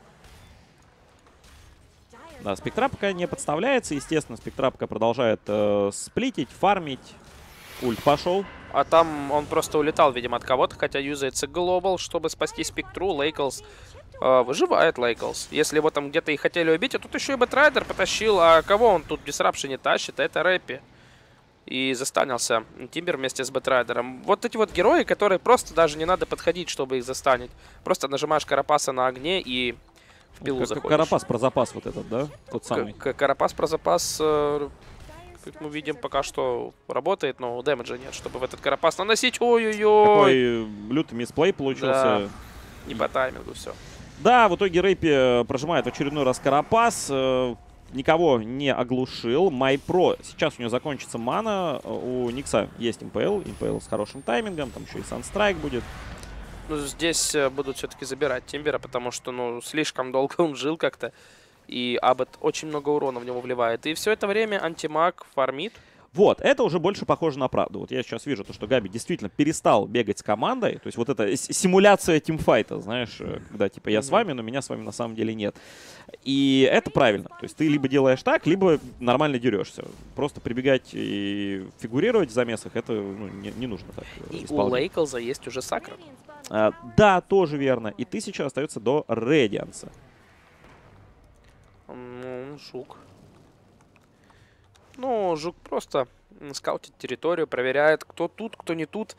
Да, Спектра пока не подставляется. Естественно, Спектра пока продолжает э, сплитить, фармить. Ульт пошел. А там он просто улетал, видимо, от кого-то, хотя юзается Global, чтобы спасти Спектру. Лейклс э, выживает, Лейклс. Если его там где-то и хотели убить, а тут еще и Бэтрайдер потащил. А кого он тут в Disruption тащит? Это Рэппи. И застанился Тимбер вместе с Бэтрайдером. Вот эти вот герои, которые просто даже не надо подходить, чтобы их застанить. Просто нажимаешь Карапаса на огне и в пилу Как- заходишь. Карапас про запас вот этот, да? Тот самый. К- Карапас про запас, э, как мы видим, пока что работает, но дэмэджа нет, чтобы в этот Карапас наносить. Ой-ой-ой! Какой лютый мисплей получился. Не по таймингу все. Да, в итоге Рэпи прожимает в очередной раз Карапас. э, Никого не оглушил. Майпро. Сейчас у него закончится мана. У Никса есть Импейл. Импейл с хорошим таймингом. Там еще и Санстрайк будет. Ну, здесь э, будут все-таки забирать Тимбера, потому что, ну, слишком долго он жил как-то. И Аббат очень много урона в него вливает. И все это время антимаг фармит. Вот, это уже больше похоже на правду. Вот я сейчас вижу, то, что Габи действительно перестал бегать с командой. То есть вот эта с- симуляция тимфайта, знаешь, э, когда типа я с вами, но меня с вами на самом деле нет. И это правильно. То есть ты либо делаешь так, либо нормально дерешься. Просто прибегать и фигурировать в замесах, это ну, не, не нужно так э, И у исполнять. Лейклза есть уже Сакра. А, да, тоже верно. И тысяча остается до Редианса. Ну, Жук. Ну, Жук просто скаутит территорию, проверяет, кто тут, кто не тут.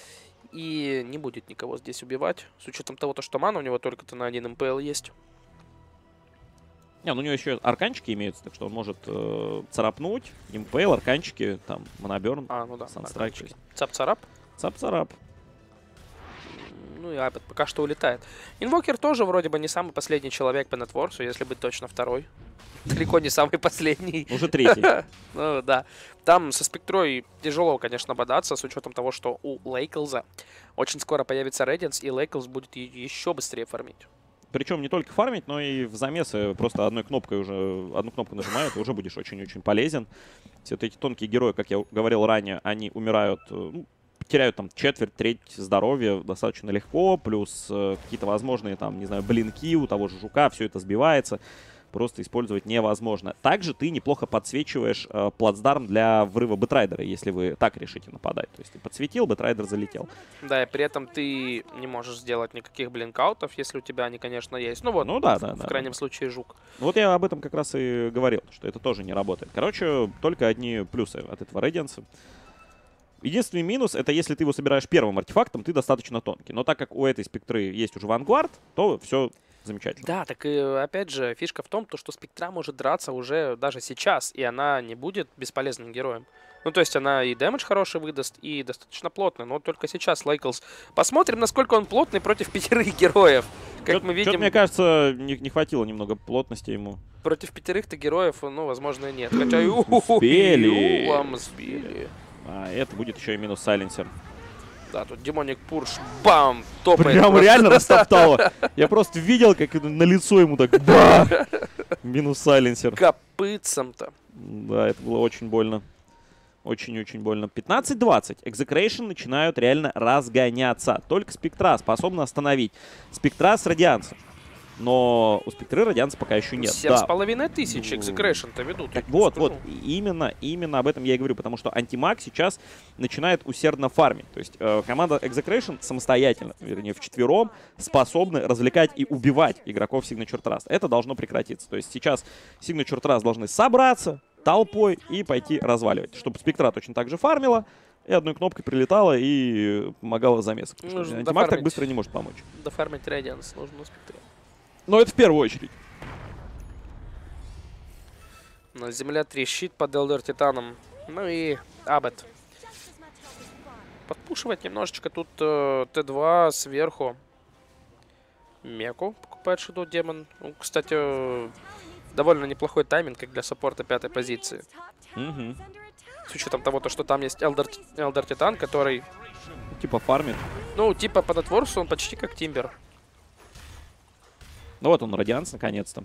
И не будет никого здесь убивать. С учетом того, что мана у него только-то на один эм пэ эл есть. Не, ну у него еще арканчики имеются, так что он может э, царапнуть. Импейл, арканчики, там, моноберн, А, ну да, санстрайк. Цап-царап. Цап-царап. Ну и Абет пока что улетает. Инвокер тоже вроде бы не самый последний человек по нетворсу, если быть точно второй. Далеко не самый последний. Уже третий. Ну да. Там со спектрой тяжело, конечно, бодаться, с учетом того, что у Лейклза очень скоро появится Редианс, и Лейклз будет еще быстрее фармить. Причем не только фармить, но и в замесы просто одной кнопкой уже, одну кнопку нажимают, и уже будешь очень-очень полезен. Все вот эти тонкие герои, как я говорил ранее, они умирают, ну, теряют там четверть, треть здоровья достаточно легко, плюс э, какие-то возможные там, не знаю, блинки у того же Жука, все это сбивается. Просто использовать невозможно. Также ты неплохо подсвечиваешь э, плацдарм для врыва Бэтрайдера, если вы так решите нападать. То есть ты подсветил, Бэтрайдер залетел. Да, и при этом ты не можешь сделать никаких блинкаутов, если у тебя они, конечно, есть. Ну вот, ну, да, в, да, в да, крайнем да. случае Жук. Вот я об этом как раз и говорил, что это тоже не работает. Короче, только одни плюсы от этого Редианса. Единственный минус — это если ты его собираешь первым артефактом, ты достаточно тонкий. Но так как у этой спектры есть уже Вангвард, то все замечательно. Да, так и опять же фишка в том, то, что спектра может драться уже даже сейчас, и она не будет бесполезным героем. Ну, то есть она и дэмэдж хороший выдаст, и достаточно плотный, но только сейчас Лейклс. Посмотрим, насколько он плотный против пятерых героев. Как Чё, мы видим... мне кажется, не, не хватило немного плотности ему. Против пятерых-то героев, ну, возможно, и нет. Хотя и успели. вам сбили. А это будет еще и минус сайленсер. Да, тут Демоник Пурш, бам, топает. Прям просто. реально растоптало. Я просто видел, как на лицо ему так ба! Минус сайленсер. Копытцем-то. Да, это было очень больно. Очень-очень больно. пятнадцать двадцать. Execration начинают реально разгоняться. Только Спектра способна остановить. Спектра с Радиансом. Но у Спектры Радианса пока еще нет. Семь с Да. половиной тысяч Execration-то ведут. Так вот, вот, именно, именно об этом я и говорю, потому что Антимаг сейчас начинает усердно фармить. То есть э, команда Execration самостоятельно, вернее, вчетвером способны развлекать и убивать игроков Signature Trust. Это должно прекратиться. То есть сейчас Signature Trust должны собраться толпой и пойти разваливать. Чтобы Спектра точно так же фармила, и одной кнопкой прилетала и помогала замесу. Потому что Антимаг так быстро не может помочь. Дофармить Radiance нужно у Спектра. Но это в первую очередь. Но земля трещит под Элдер Титаном. Ну и Абет. Подпушивать немножечко тут э, Т два сверху. Меку покупает Shadow Demon. Ну, кстати, э, довольно неплохой тайминг, как для саппорта пятой позиции. Угу. С учетом того, что там есть Элдер, Элдер Титан, который... Типа фармит. Ну, типа по нетворсу он почти как Тимбер. Ну вот он, Радианс, наконец-то.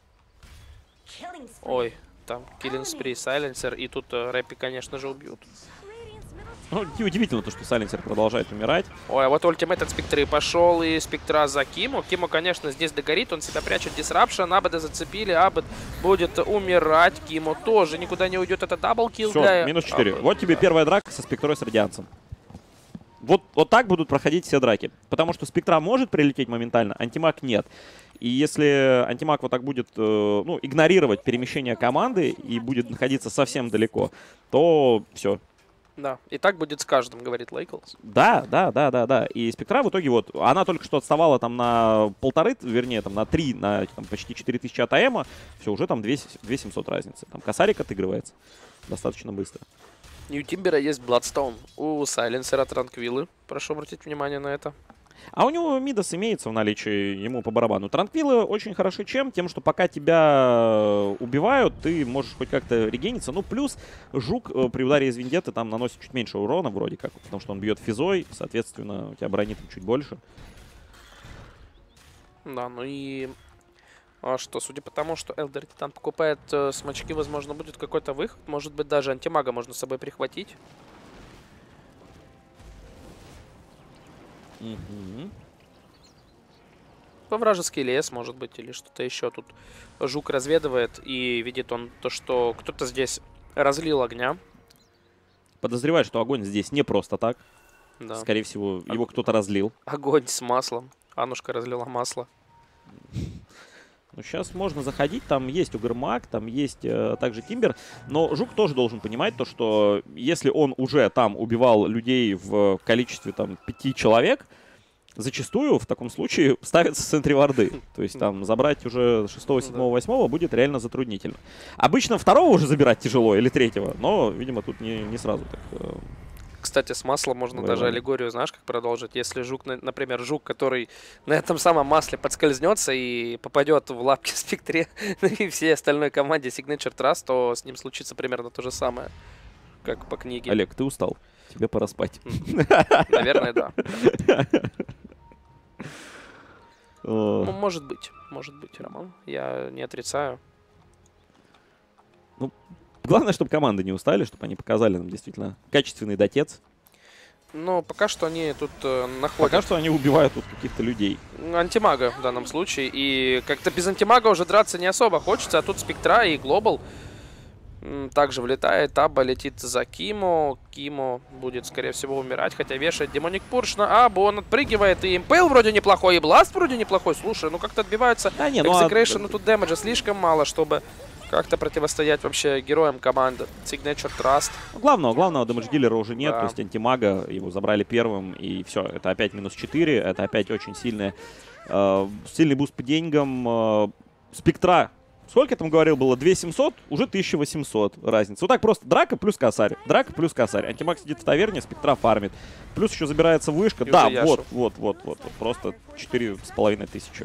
Ой, там Killing Spree, Сайленсер, и тут э, Рэпи, конечно же, убьют. Ну, удивительно то, что Сайленсер продолжает умирать. Ой, а вот ультимейт от Спектры пошел, и Спектра за Киму. Киму, конечно, здесь догорит, он себя прячет. Дисрапшн, Абеда зацепили, Абед будет умирать. Киму тоже никуда не уйдет, это даблкилл Все, для... минус четыре. Абед. Вот тебе первая драка со Спектрой с Радиансом. Вот, вот так будут проходить все драки. Потому что Спектра может прилететь моментально, Антимаг нет. И если Антимаг вот так будет э, ну, игнорировать перемещение команды и будет находиться совсем далеко, то все. Да, и так будет с каждым, говорит Лейклс. Да, да, да, да, да. И Спектра в итоге вот, она только что отставала там на полторы, вернее, там на три, на там, почти четыре тысячи от АЭМа. Все, уже там две тысячи семьсот разницы. Там косарик отыгрывается достаточно быстро. И у Тимбера есть Бладстоун, у Сайленсера Транквиллы. Прошу обратить внимание на это. А у него Мидас имеется в наличии, ему по барабану. Транквиллы очень хороши чем? Тем, что пока тебя убивают, ты можешь хоть как-то регениться. Ну, плюс Жук при ударе из Вендетты там наносит чуть меньше урона вроде как, потому что он бьет физой, соответственно, у тебя брони там чуть больше. Да, ну и... А что, судя по тому, что Элдер Титан покупает э, смачки, возможно, будет какой-то выход. Может быть, даже антимага можно с собой прихватить. Угу. Во вражеский лес, может быть, или что-то еще. Тут Жук разведывает, и видит он то, что кто-то здесь разлил огня. Подозреваю, что огонь здесь не просто так. Да. Скорее всего, Ог... его кто-то разлил. Огонь с маслом. Аннушка разлила масло. Ну, сейчас можно заходить, там есть Угрмак, там есть э, также Тимбер, но Жук тоже должен понимать то, что если он уже там убивал людей в количестве там пяти человек, зачастую в таком случае ставятся в центре варды. То есть там забрать уже шестого, седьмого, восьмого будет реально затруднительно. Обычно второго уже забирать тяжело или третьего, но, видимо, тут не, не сразу так... Э, Кстати, с масла можно Воевали. даже аллегорию, знаешь, как продолжить. Если жук, например, жук, который на этом самом масле подскользнется и попадет в лапки Спектре и всей остальной команде Signature Trust, то с ним случится примерно то же самое, как по книге. Олег, ты устал? Тебе пора спать. Наверное, да. Ну, может быть, может быть, Роман. Я не отрицаю. Ну, главное, чтобы команды не устали, чтобы они показали нам действительно качественный дотец. Но пока что они тут э, находят... Пока что они убивают тут каких-то людей. Антимага в данном случае. И как-то без антимага уже драться не особо хочется. А тут Спектра и Глобал также влетает. Аба летит за Кимо. Кимо будет, скорее всего, умирать. Хотя вешает Демоник Пурш на Абу. Он отпрыгивает. И Импейл вроде неплохой. И Бласт вроде неплохой. Слушай, ну как-то отбиваются. А, не, ну, Execration, а... ну тут дэмэджа слишком мало, чтобы как-то противостоять вообще героям команды. Signature Trust. Главного, главного дэмэдж-дилера уже нет. Да. То есть антимага его забрали первым. И все, это опять минус четыре. Это опять очень сильный, э, сильный буст по деньгам. Э, Спектра. Сколько я там говорил, было две тысячи семьсот, уже тысяча восемьсот разница. Вот так просто драка плюс косарь, драка плюс косарь. Антимаг сидит в таверне, Спектра фармит. Плюс еще забирается вышка. И да, уже вот, Яшу. вот, вот, вот, вот. Просто четыре с половиной тысячи.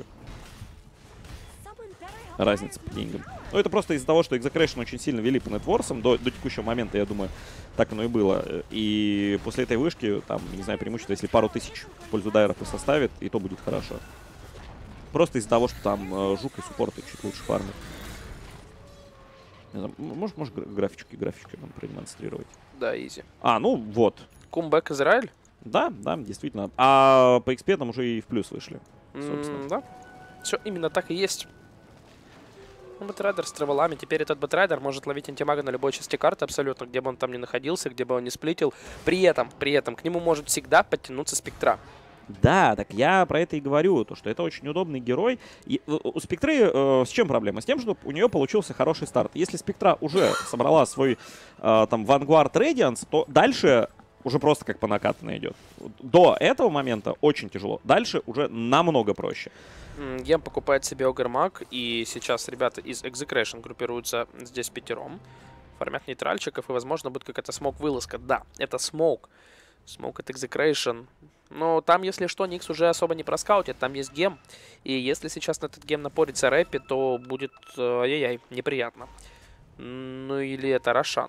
Разница по деньгам. Ну, это просто из-за того, что Execration очень сильно вели по нетворсам. До, до текущего момента, я думаю, так оно и было. И после этой вышки, там, не знаю, преимущество, если пару тысяч в пользу дайеров и составит, и то будет хорошо. Просто из-за того, что там э, Жук и суппорты чуть лучше фармят. Не знаю, можешь, можешь графички, графички нам продемонстрировать? Да, изи. А, ну вот. Кумбэк Израиль? Да, да, действительно. А по икс пи там уже и в плюс вышли. Собственно. Mm, да. Все именно так и есть. Ну, Бэтрайдер с тревелами. Теперь этот Бэтрайдер может ловить антимага на любой части карты абсолютно, где бы он там ни находился, где бы он ни сплитил. При этом, при этом к нему может всегда подтянуться Спектра. Да, так я про это и говорю, то, что это очень удобный герой. И у Спектры э, с чем проблема? С тем, что у нее получился хороший старт. Если Спектра уже собрала свой э, там Vanguard Radiance, то дальше уже просто как по накатанной идет. До этого момента очень тяжело. Дальше уже намного проще. Гем покупает себе Огрмаг, и сейчас ребята из Execration группируются здесь пятером. Формят нейтральчиков, и, возможно, будет какая-то смоук-вылазка. Да, это смоук. Смоук от Execration. Но там, если что, Никс уже особо не проскаутит, там есть гем. И если сейчас на этот гем напорится Рэппи, то будет, ай-яй-яй, неприятно. Ну или это Рошан.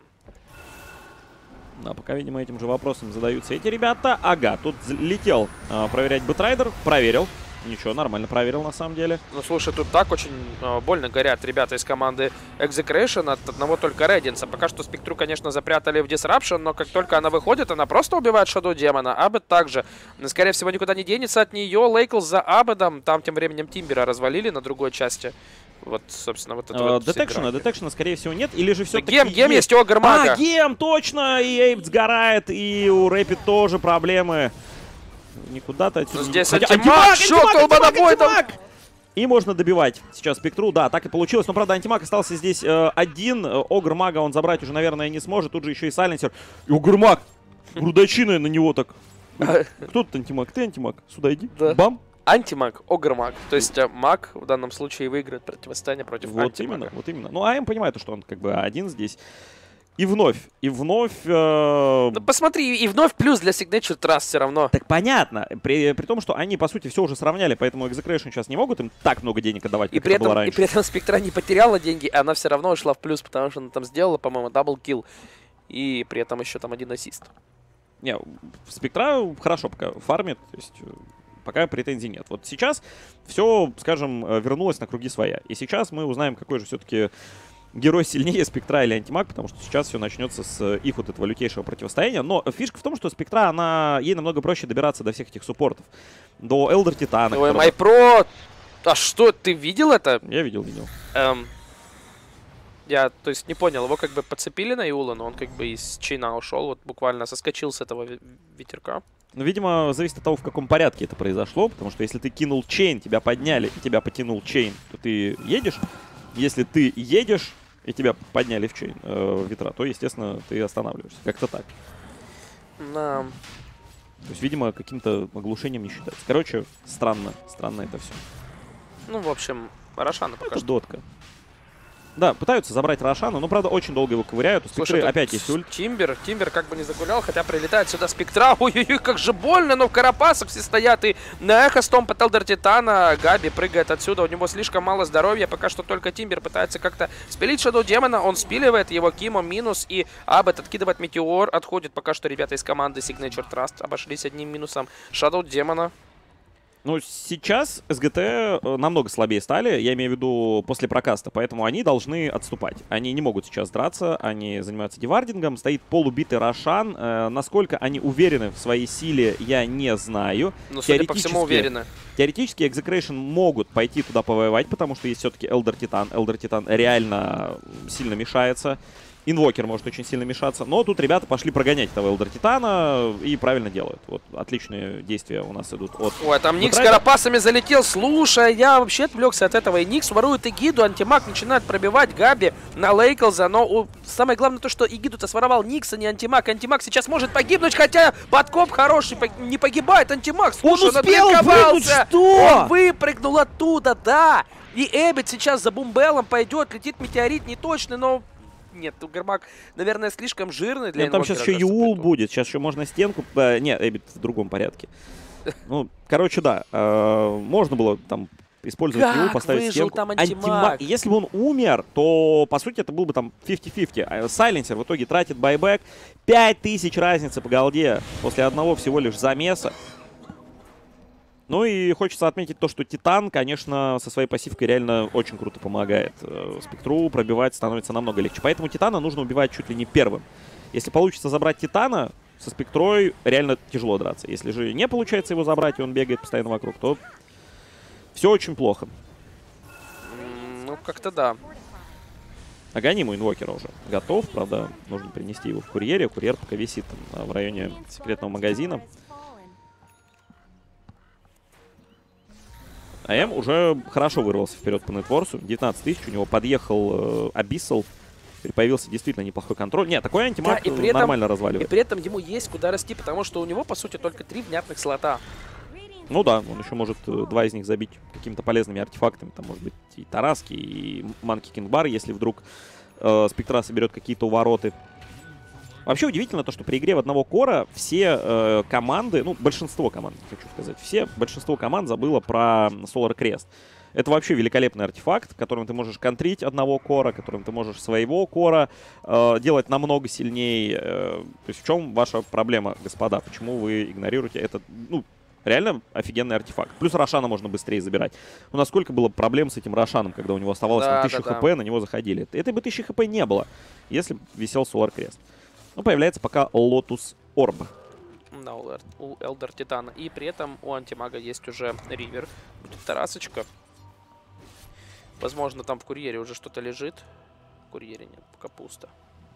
Да, пока, видимо, этим же вопросом задаются эти ребята. Ага, тут летел э, проверять Бэтрайдер, проверил. Ничего, нормально проверил на самом деле. Ну, слушай, тут так очень э, больно горят ребята из команды Execration от одного только Radiance. Пока что Спектру, конечно, запрятали в Disruption, но как только она выходит, она просто убивает Shadow Демона. Абед также, скорее всего, никуда не денется от нее. Лейкл за Абедом. Там тем временем Тимбера развалили на другой части. Вот, собственно, вот это вот. Детекшена, детекшена, скорее всего, нет. Или же все-таки Гем, гем есть у Огрмага. А, гем, точно! И Эйбт сгорает, и у Рэпи тоже проблемы. Никуда-то отсюда... Ну, здесь Хотя... антимаг, щелкал монобойдом. И можно добивать сейчас Спектру. Да, так и получилось. Но, правда, антимаг остался здесь э, один. Огрмага он забрать уже, наверное, не сможет. Тут же еще и Сайленсер. И Огрмаг! Грудачиной на него так. Кто тут антимаг? Ты антимаг? Сюда иди. Да. Бам! Антимаг, Огрмаг. То есть э, маг в данном случае выиграет противостояние против вот антимага. Именно, вот именно. Ну, АМ понимает, что он как бы один здесь. И вновь, и вновь... Э... Ну, посмотри, и вновь плюс для Signature Trust все равно. Так понятно. При, при том, что они, по сути, все уже сравняли, поэтому Execration сейчас не могут им так много денег отдавать, как и при это было этом, раньше. И при этом Спектра не потеряла деньги, а она все равно ушла в плюс, потому что она там сделала, по-моему, даблкилл. И при этом еще там один ассист. Не, Спектра хорошо пока фармит, то есть... Пока претензий нет. Вот сейчас все, скажем, вернулось на круги своя. И сейчас мы узнаем, какой же все-таки герой сильнее, Спектра или Антимаг, потому что сейчас все начнется с их вот этого лютейшего противостояния. Но фишка в том, что Спектра, она, ей намного проще добираться до всех этих суппортов. До Элдер Титана. Ой, которого... Майпро! А что, ты видел это? Я видел, видел. Эм... Я, то есть, не понял, его как бы подцепили на Иула, но он как бы из чейна ушел, вот буквально соскочил с этого ветерка. Ну, видимо, зависит от того, в каком порядке это произошло, потому что если ты кинул чейн, тебя подняли, и тебя потянул чейн, то ты едешь. Если ты едешь, и тебя подняли в чейн, э, в ветра, то, естественно, ты останавливаешься. Как-то так. Да. То есть, видимо, каким-то оглушением не считается. Короче, странно. Странно это все. Ну, в общем, Рошана пока Это что. дотка. Да, пытаются забрать Рошана, но, правда, очень долго его ковыряют. У Спектры опять есть ульт. Тимбер, Тимбер как бы не загулял, хотя прилетает сюда Спектра. Ой-ой-ой, как же больно, но в Карапасах все стоят. И на Эхо Стом от Элдер Титана. Габи прыгает отсюда, у него слишком мало здоровья. Пока что только Тимбер пытается как-то спилить Shadow Демона. Он спиливает его, Кимо минус. И Абет откидывает Метеор. Отходит пока что ребята из команды Signature Trust. Обошлись одним минусом Shadow Демона. Ну, сейчас СГТ намного слабее стали, я имею в виду после прокаста, поэтому они должны отступать. Они не могут сейчас драться, они занимаются девардингом, стоит полубитый Рошан. Э, насколько они уверены в своей силе, я не знаю. Ну, судя по всему, уверены. Теоретически Execration могут пойти туда повоевать, потому что есть все-таки Элдер Титан. Элдер Титан реально сильно мешается. Инвокер может очень сильно мешаться, но тут ребята пошли прогонять этого Элдер Титана и правильно делают. Вот отличные действия у нас идут от... Ой, там Никс с карапасами залетел. Слушай, я вообще отвлекся от этого. И Никс ворует Эгиду, Антимаг начинает пробивать Габи на Лейклза, но у... самое главное то, что Эгиду-то своровал Никс, а не Антимаг. Антимаг сейчас может погибнуть, хотя подкоп хороший, не погибает Антимаг. Слушай, он успел выпрыгнуть, что? Он выпрыгнул оттуда, да. И Эббит сейчас за бумбелом пойдет, летит метеорит неточный, но... Нет, Тугермак, наверное, слишком жирный для Нет, там сейчас еще Юул будет, сейчас еще можно стенку... Э, нет, Эббит в другом порядке. Ну, короче, да, э, можно было там использовать Юул, поставить стенку. Там антимаг? Если бы он умер, то, по сути, это был бы там пятьдесят на пятьдесят. Сайленсер в итоге тратит байбек. пять тысяч разницы по голде после одного всего лишь замеса. Ну и хочется отметить то, что Титан, конечно, со своей пассивкой реально очень круто помогает. Спектру пробивать становится намного легче. Поэтому Титана нужно убивать чуть ли не первым. Если получится забрать Титана, со Спектрой реально тяжело драться. Если же не получается его забрать, и он бегает постоянно вокруг, то все очень плохо. Ну, как-то да. Аганим у инвокера уже готов, правда, нужно принести его в курьере. Курьер пока висит там в районе секретного магазина. АМ уже хорошо вырвался вперед по нетворсу. девятнадцать тысяч, у него подъехал Абиссал. Теперь появился действительно неплохой контроль. Нет, такой антимаг да, нормально этом, разваливает. И при этом ему есть куда расти, потому что у него, по сути, только три внятных слота. Ну да, он еще может два из них забить какими-то полезными артефактами. Там может быть и Тараски, и Манки Кингбар, если вдруг э, Спектра соберет какие-то увороты. Вообще удивительно то, что при игре в одного кора все э, команды, ну, большинство команд, хочу сказать, все, большинство команд забыло про Solar Crest. Это вообще великолепный артефакт, которым ты можешь контрить одного кора, которым ты можешь своего кора э, делать намного сильнее. Э, то есть в чем ваша проблема, господа? Почему вы игнорируете этот, ну, реально офигенный артефакт? Плюс Рошана можно быстрее забирать. У нас сколько было проблем с этим Рошаном, когда у него оставалось да, на тысячу да, хп, да. на него заходили. Этой бы тысячи хп не было, если бы висел Solar Crest. Ну, появляется пока Lotus Orb. Да, у Элдер Титана. И при этом у Антимага есть уже Ривер. Будет Тарасочка. Возможно, там в курьере уже что-то лежит. В курьере нет, пока пусто.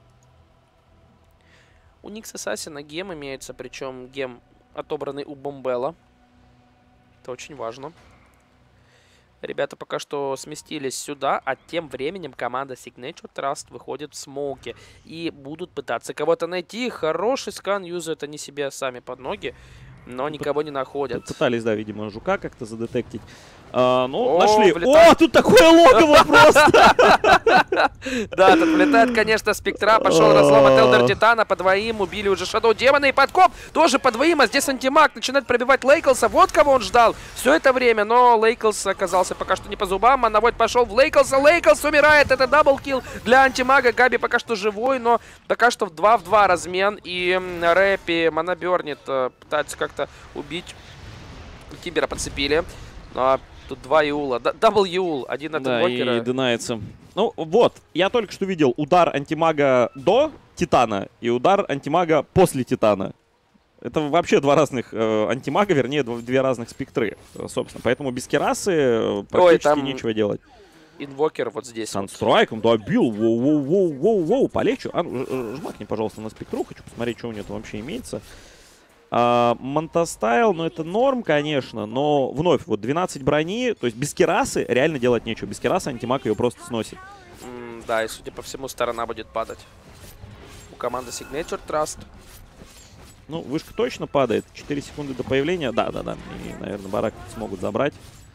У Никс Ассасина гем имеется, причем гем отобранный у Бомбела. Это очень важно. Ребята пока что сместились сюда, а тем временем команда Signature Trust выходит в смоуке. И будут пытаться кого-то найти. Хороший скан юзают они себе сами под ноги, но никого не находят. Пытались, да, видимо, жука как-то задетектить. А, ну, О, нашли. Влетает. О, тут такое логово просто! Да, тут влетает, конечно, Спектра. Пошел разлом от Элдер Титана. По двоим убили уже Shadow Демона. И подкоп тоже по двоим. А здесь Антимаг начинает пробивать Лейклса. Вот кого он ждал все это время. Но Лейклс оказался пока что не по зубам. А наводь пошел в Лейклса. Лейклс умирает. Это даблкилл для Антимага. Габи пока что живой, но пока что в два в два размен. И Рэпи, Монобернит пытаются как-то убить. Кибера подцепили. Но тут два Юла. Дабл Юл. Один от инвокера. Да, и динается. Ну вот, я только что видел удар Антимага до Титана и удар Антимага после Титана. Это вообще два разных э, Антимага, вернее, две разных Спектры, собственно. Поэтому без Керасы практически Ой, там... нечего делать. инвокер вот здесь. Санстрайк, он добил. Воу-воу-воу-воу-воу. Полечу. А, ну, жмакни, пожалуйста, на спектру. Хочу посмотреть, что у него там вообще имеется. А, Монтастайл, ну это норм, конечно, но вновь, вот двенадцать брони, то есть без керасы реально делать нечего. Без керасы антимаг ее просто сносит. Mm, да, и судя по всему, сторона будет падать. У команды Signature Trust. Ну, вышка точно падает. четыре секунды до появления. Да-да-да, и, наверное, барак смогут забрать.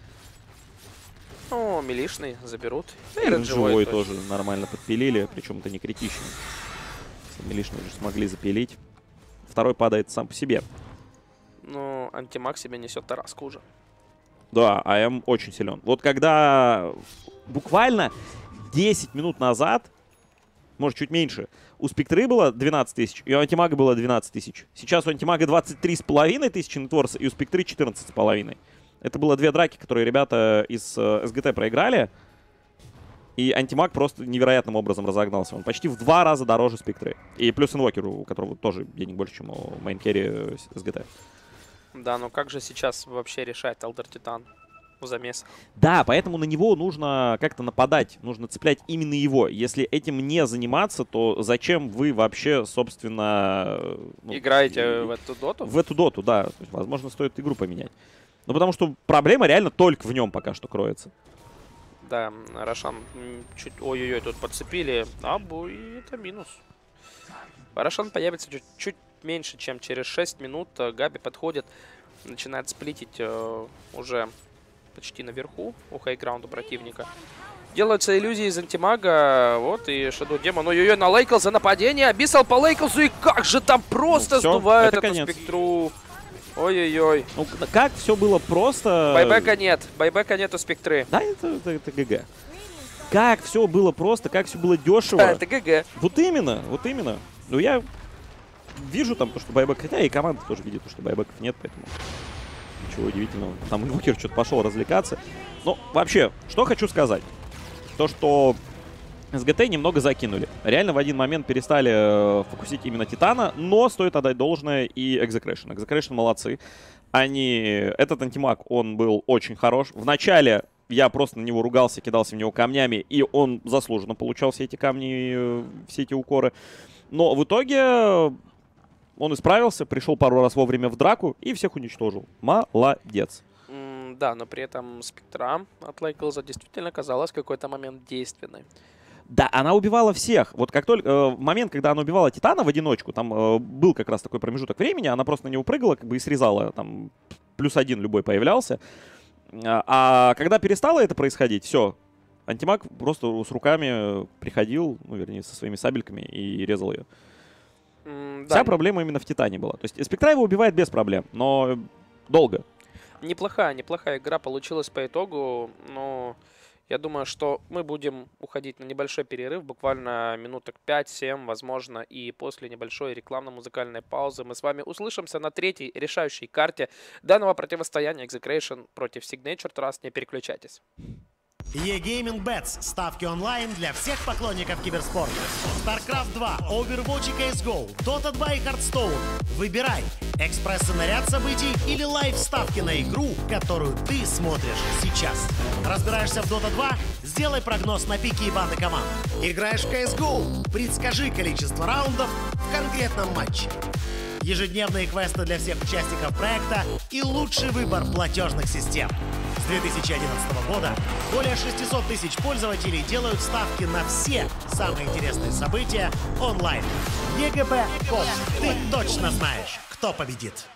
Ну, милишный заберут. И живой, живой тоже нормально подпилили, причем это не критично. Милишный уже смогли запилить. Второй падает сам по себе. Ну, антимаг себе несет Тараску уже. Да, АМ очень силен. Вот когда буквально десять минут назад, может чуть меньше, у Спектры было двенадцать тысяч, и у антимага было двенадцать тысяч. Сейчас у антимага двадцать три с половиной тысячи нетворса, и у Спектры четырнадцать с половиной. Это было две драки, которые ребята из э, СГТ проиграли. И антимаг просто невероятным образом разогнался. Он почти в два раза дороже Спектры. И плюс инвокеру, у которого тоже денег больше, чем у мейн-керри СГТ. Да, но как же сейчас вообще решает Элдер Титан в замесах? Да, поэтому на него нужно как-то нападать. Нужно цеплять именно его. Если этим не заниматься, то зачем вы вообще, собственно... Ну, играете и, в эту доту? В эту доту, да. То есть, возможно, стоит игру поменять. Ну, потому что проблема реально только в нем пока что кроется. Да, Рошан чуть... Ой-ой-ой, тут подцепили. Абу, и это минус. Рошан появится чуть, чуть меньше, чем через шесть минут. Габи подходит, начинает сплитить э, уже почти наверху у хайграунда противника. Делаются иллюзии из антимага. Вот, и Shadow Demon. Ой-ой-ой, на Лейклза нападение. Абиссал по Лейклзу. И как же там просто ну, все, сдувает эту конец. Спектру. Ой-ой-ой. Ну, как все было просто... Байбека нет. Байбека нет у Спектры. Да, это, это, это ГГ. Как все было просто, как все было дешево. Да, это ГГ. Вот именно, вот именно. Ну, я вижу там то, что байбек... Хотя и команда тоже видит, что байбеков нет, поэтому... Ничего удивительного. Там инвокер что-то пошел развлекаться. Ну, вообще, что хочу сказать. То, что... СГТ немного закинули. Реально в один момент перестали э, фокусить именно Титана, но стоит отдать должное и Execration. Execration молодцы. Они... Этот антимаг, он был очень хорош. Вначале я просто на него ругался, кидался в него камнями, и он заслуженно получал все эти камни, э, все эти укоры. Но в итоге он исправился, пришел пару раз вовремя в драку и всех уничтожил. Молодец. Mm, да, но при этом Спектра от Лейклза действительно казалась в какой-то момент действенной. Да, она убивала всех. Вот как только э, в момент, когда она убивала Титана в одиночку, там э, был как раз такой промежуток времени, она просто на него прыгала, как бы и срезала, там плюс один любой появлялся. А, а когда перестало это происходить, все, антимаг просто с руками приходил, ну, вернее, со своими сабельками и резал ее. Mm, Вся да. проблема именно в Титане была. То есть Спектра его убивает без проблем, но долго. Неплохая, неплохая игра получилась по итогу, но... Я думаю, что мы будем уходить на небольшой перерыв, буквально минуток пять-семь, возможно, и после небольшой рекламно-музыкальной паузы мы с вами услышимся на третьей решающей карте данного противостояния Execration против Signature Trust. Не переключайтесь. E-Gaming Bets. Ставки онлайн для всех поклонников киберспорта. StarCraft два, Overwatch и си эс го, дота два и Hearthstone. Выбирай экспресс-сценарий событий или лайв-ставки на игру, которую ты смотришь сейчас. Разбираешься в дота два? Сделай прогноз на пики и банды команд. Играешь в си эс го? Предскажи количество раундов в конкретном матче. Ежедневные квесты для всех участников проекта и лучший выбор платежных систем. С две тысячи одиннадцатого года более шестисот тысяч пользователей делают ставки на все самые интересные события онлайн. ЕГБ Код. Ты точно знаешь, кто победит.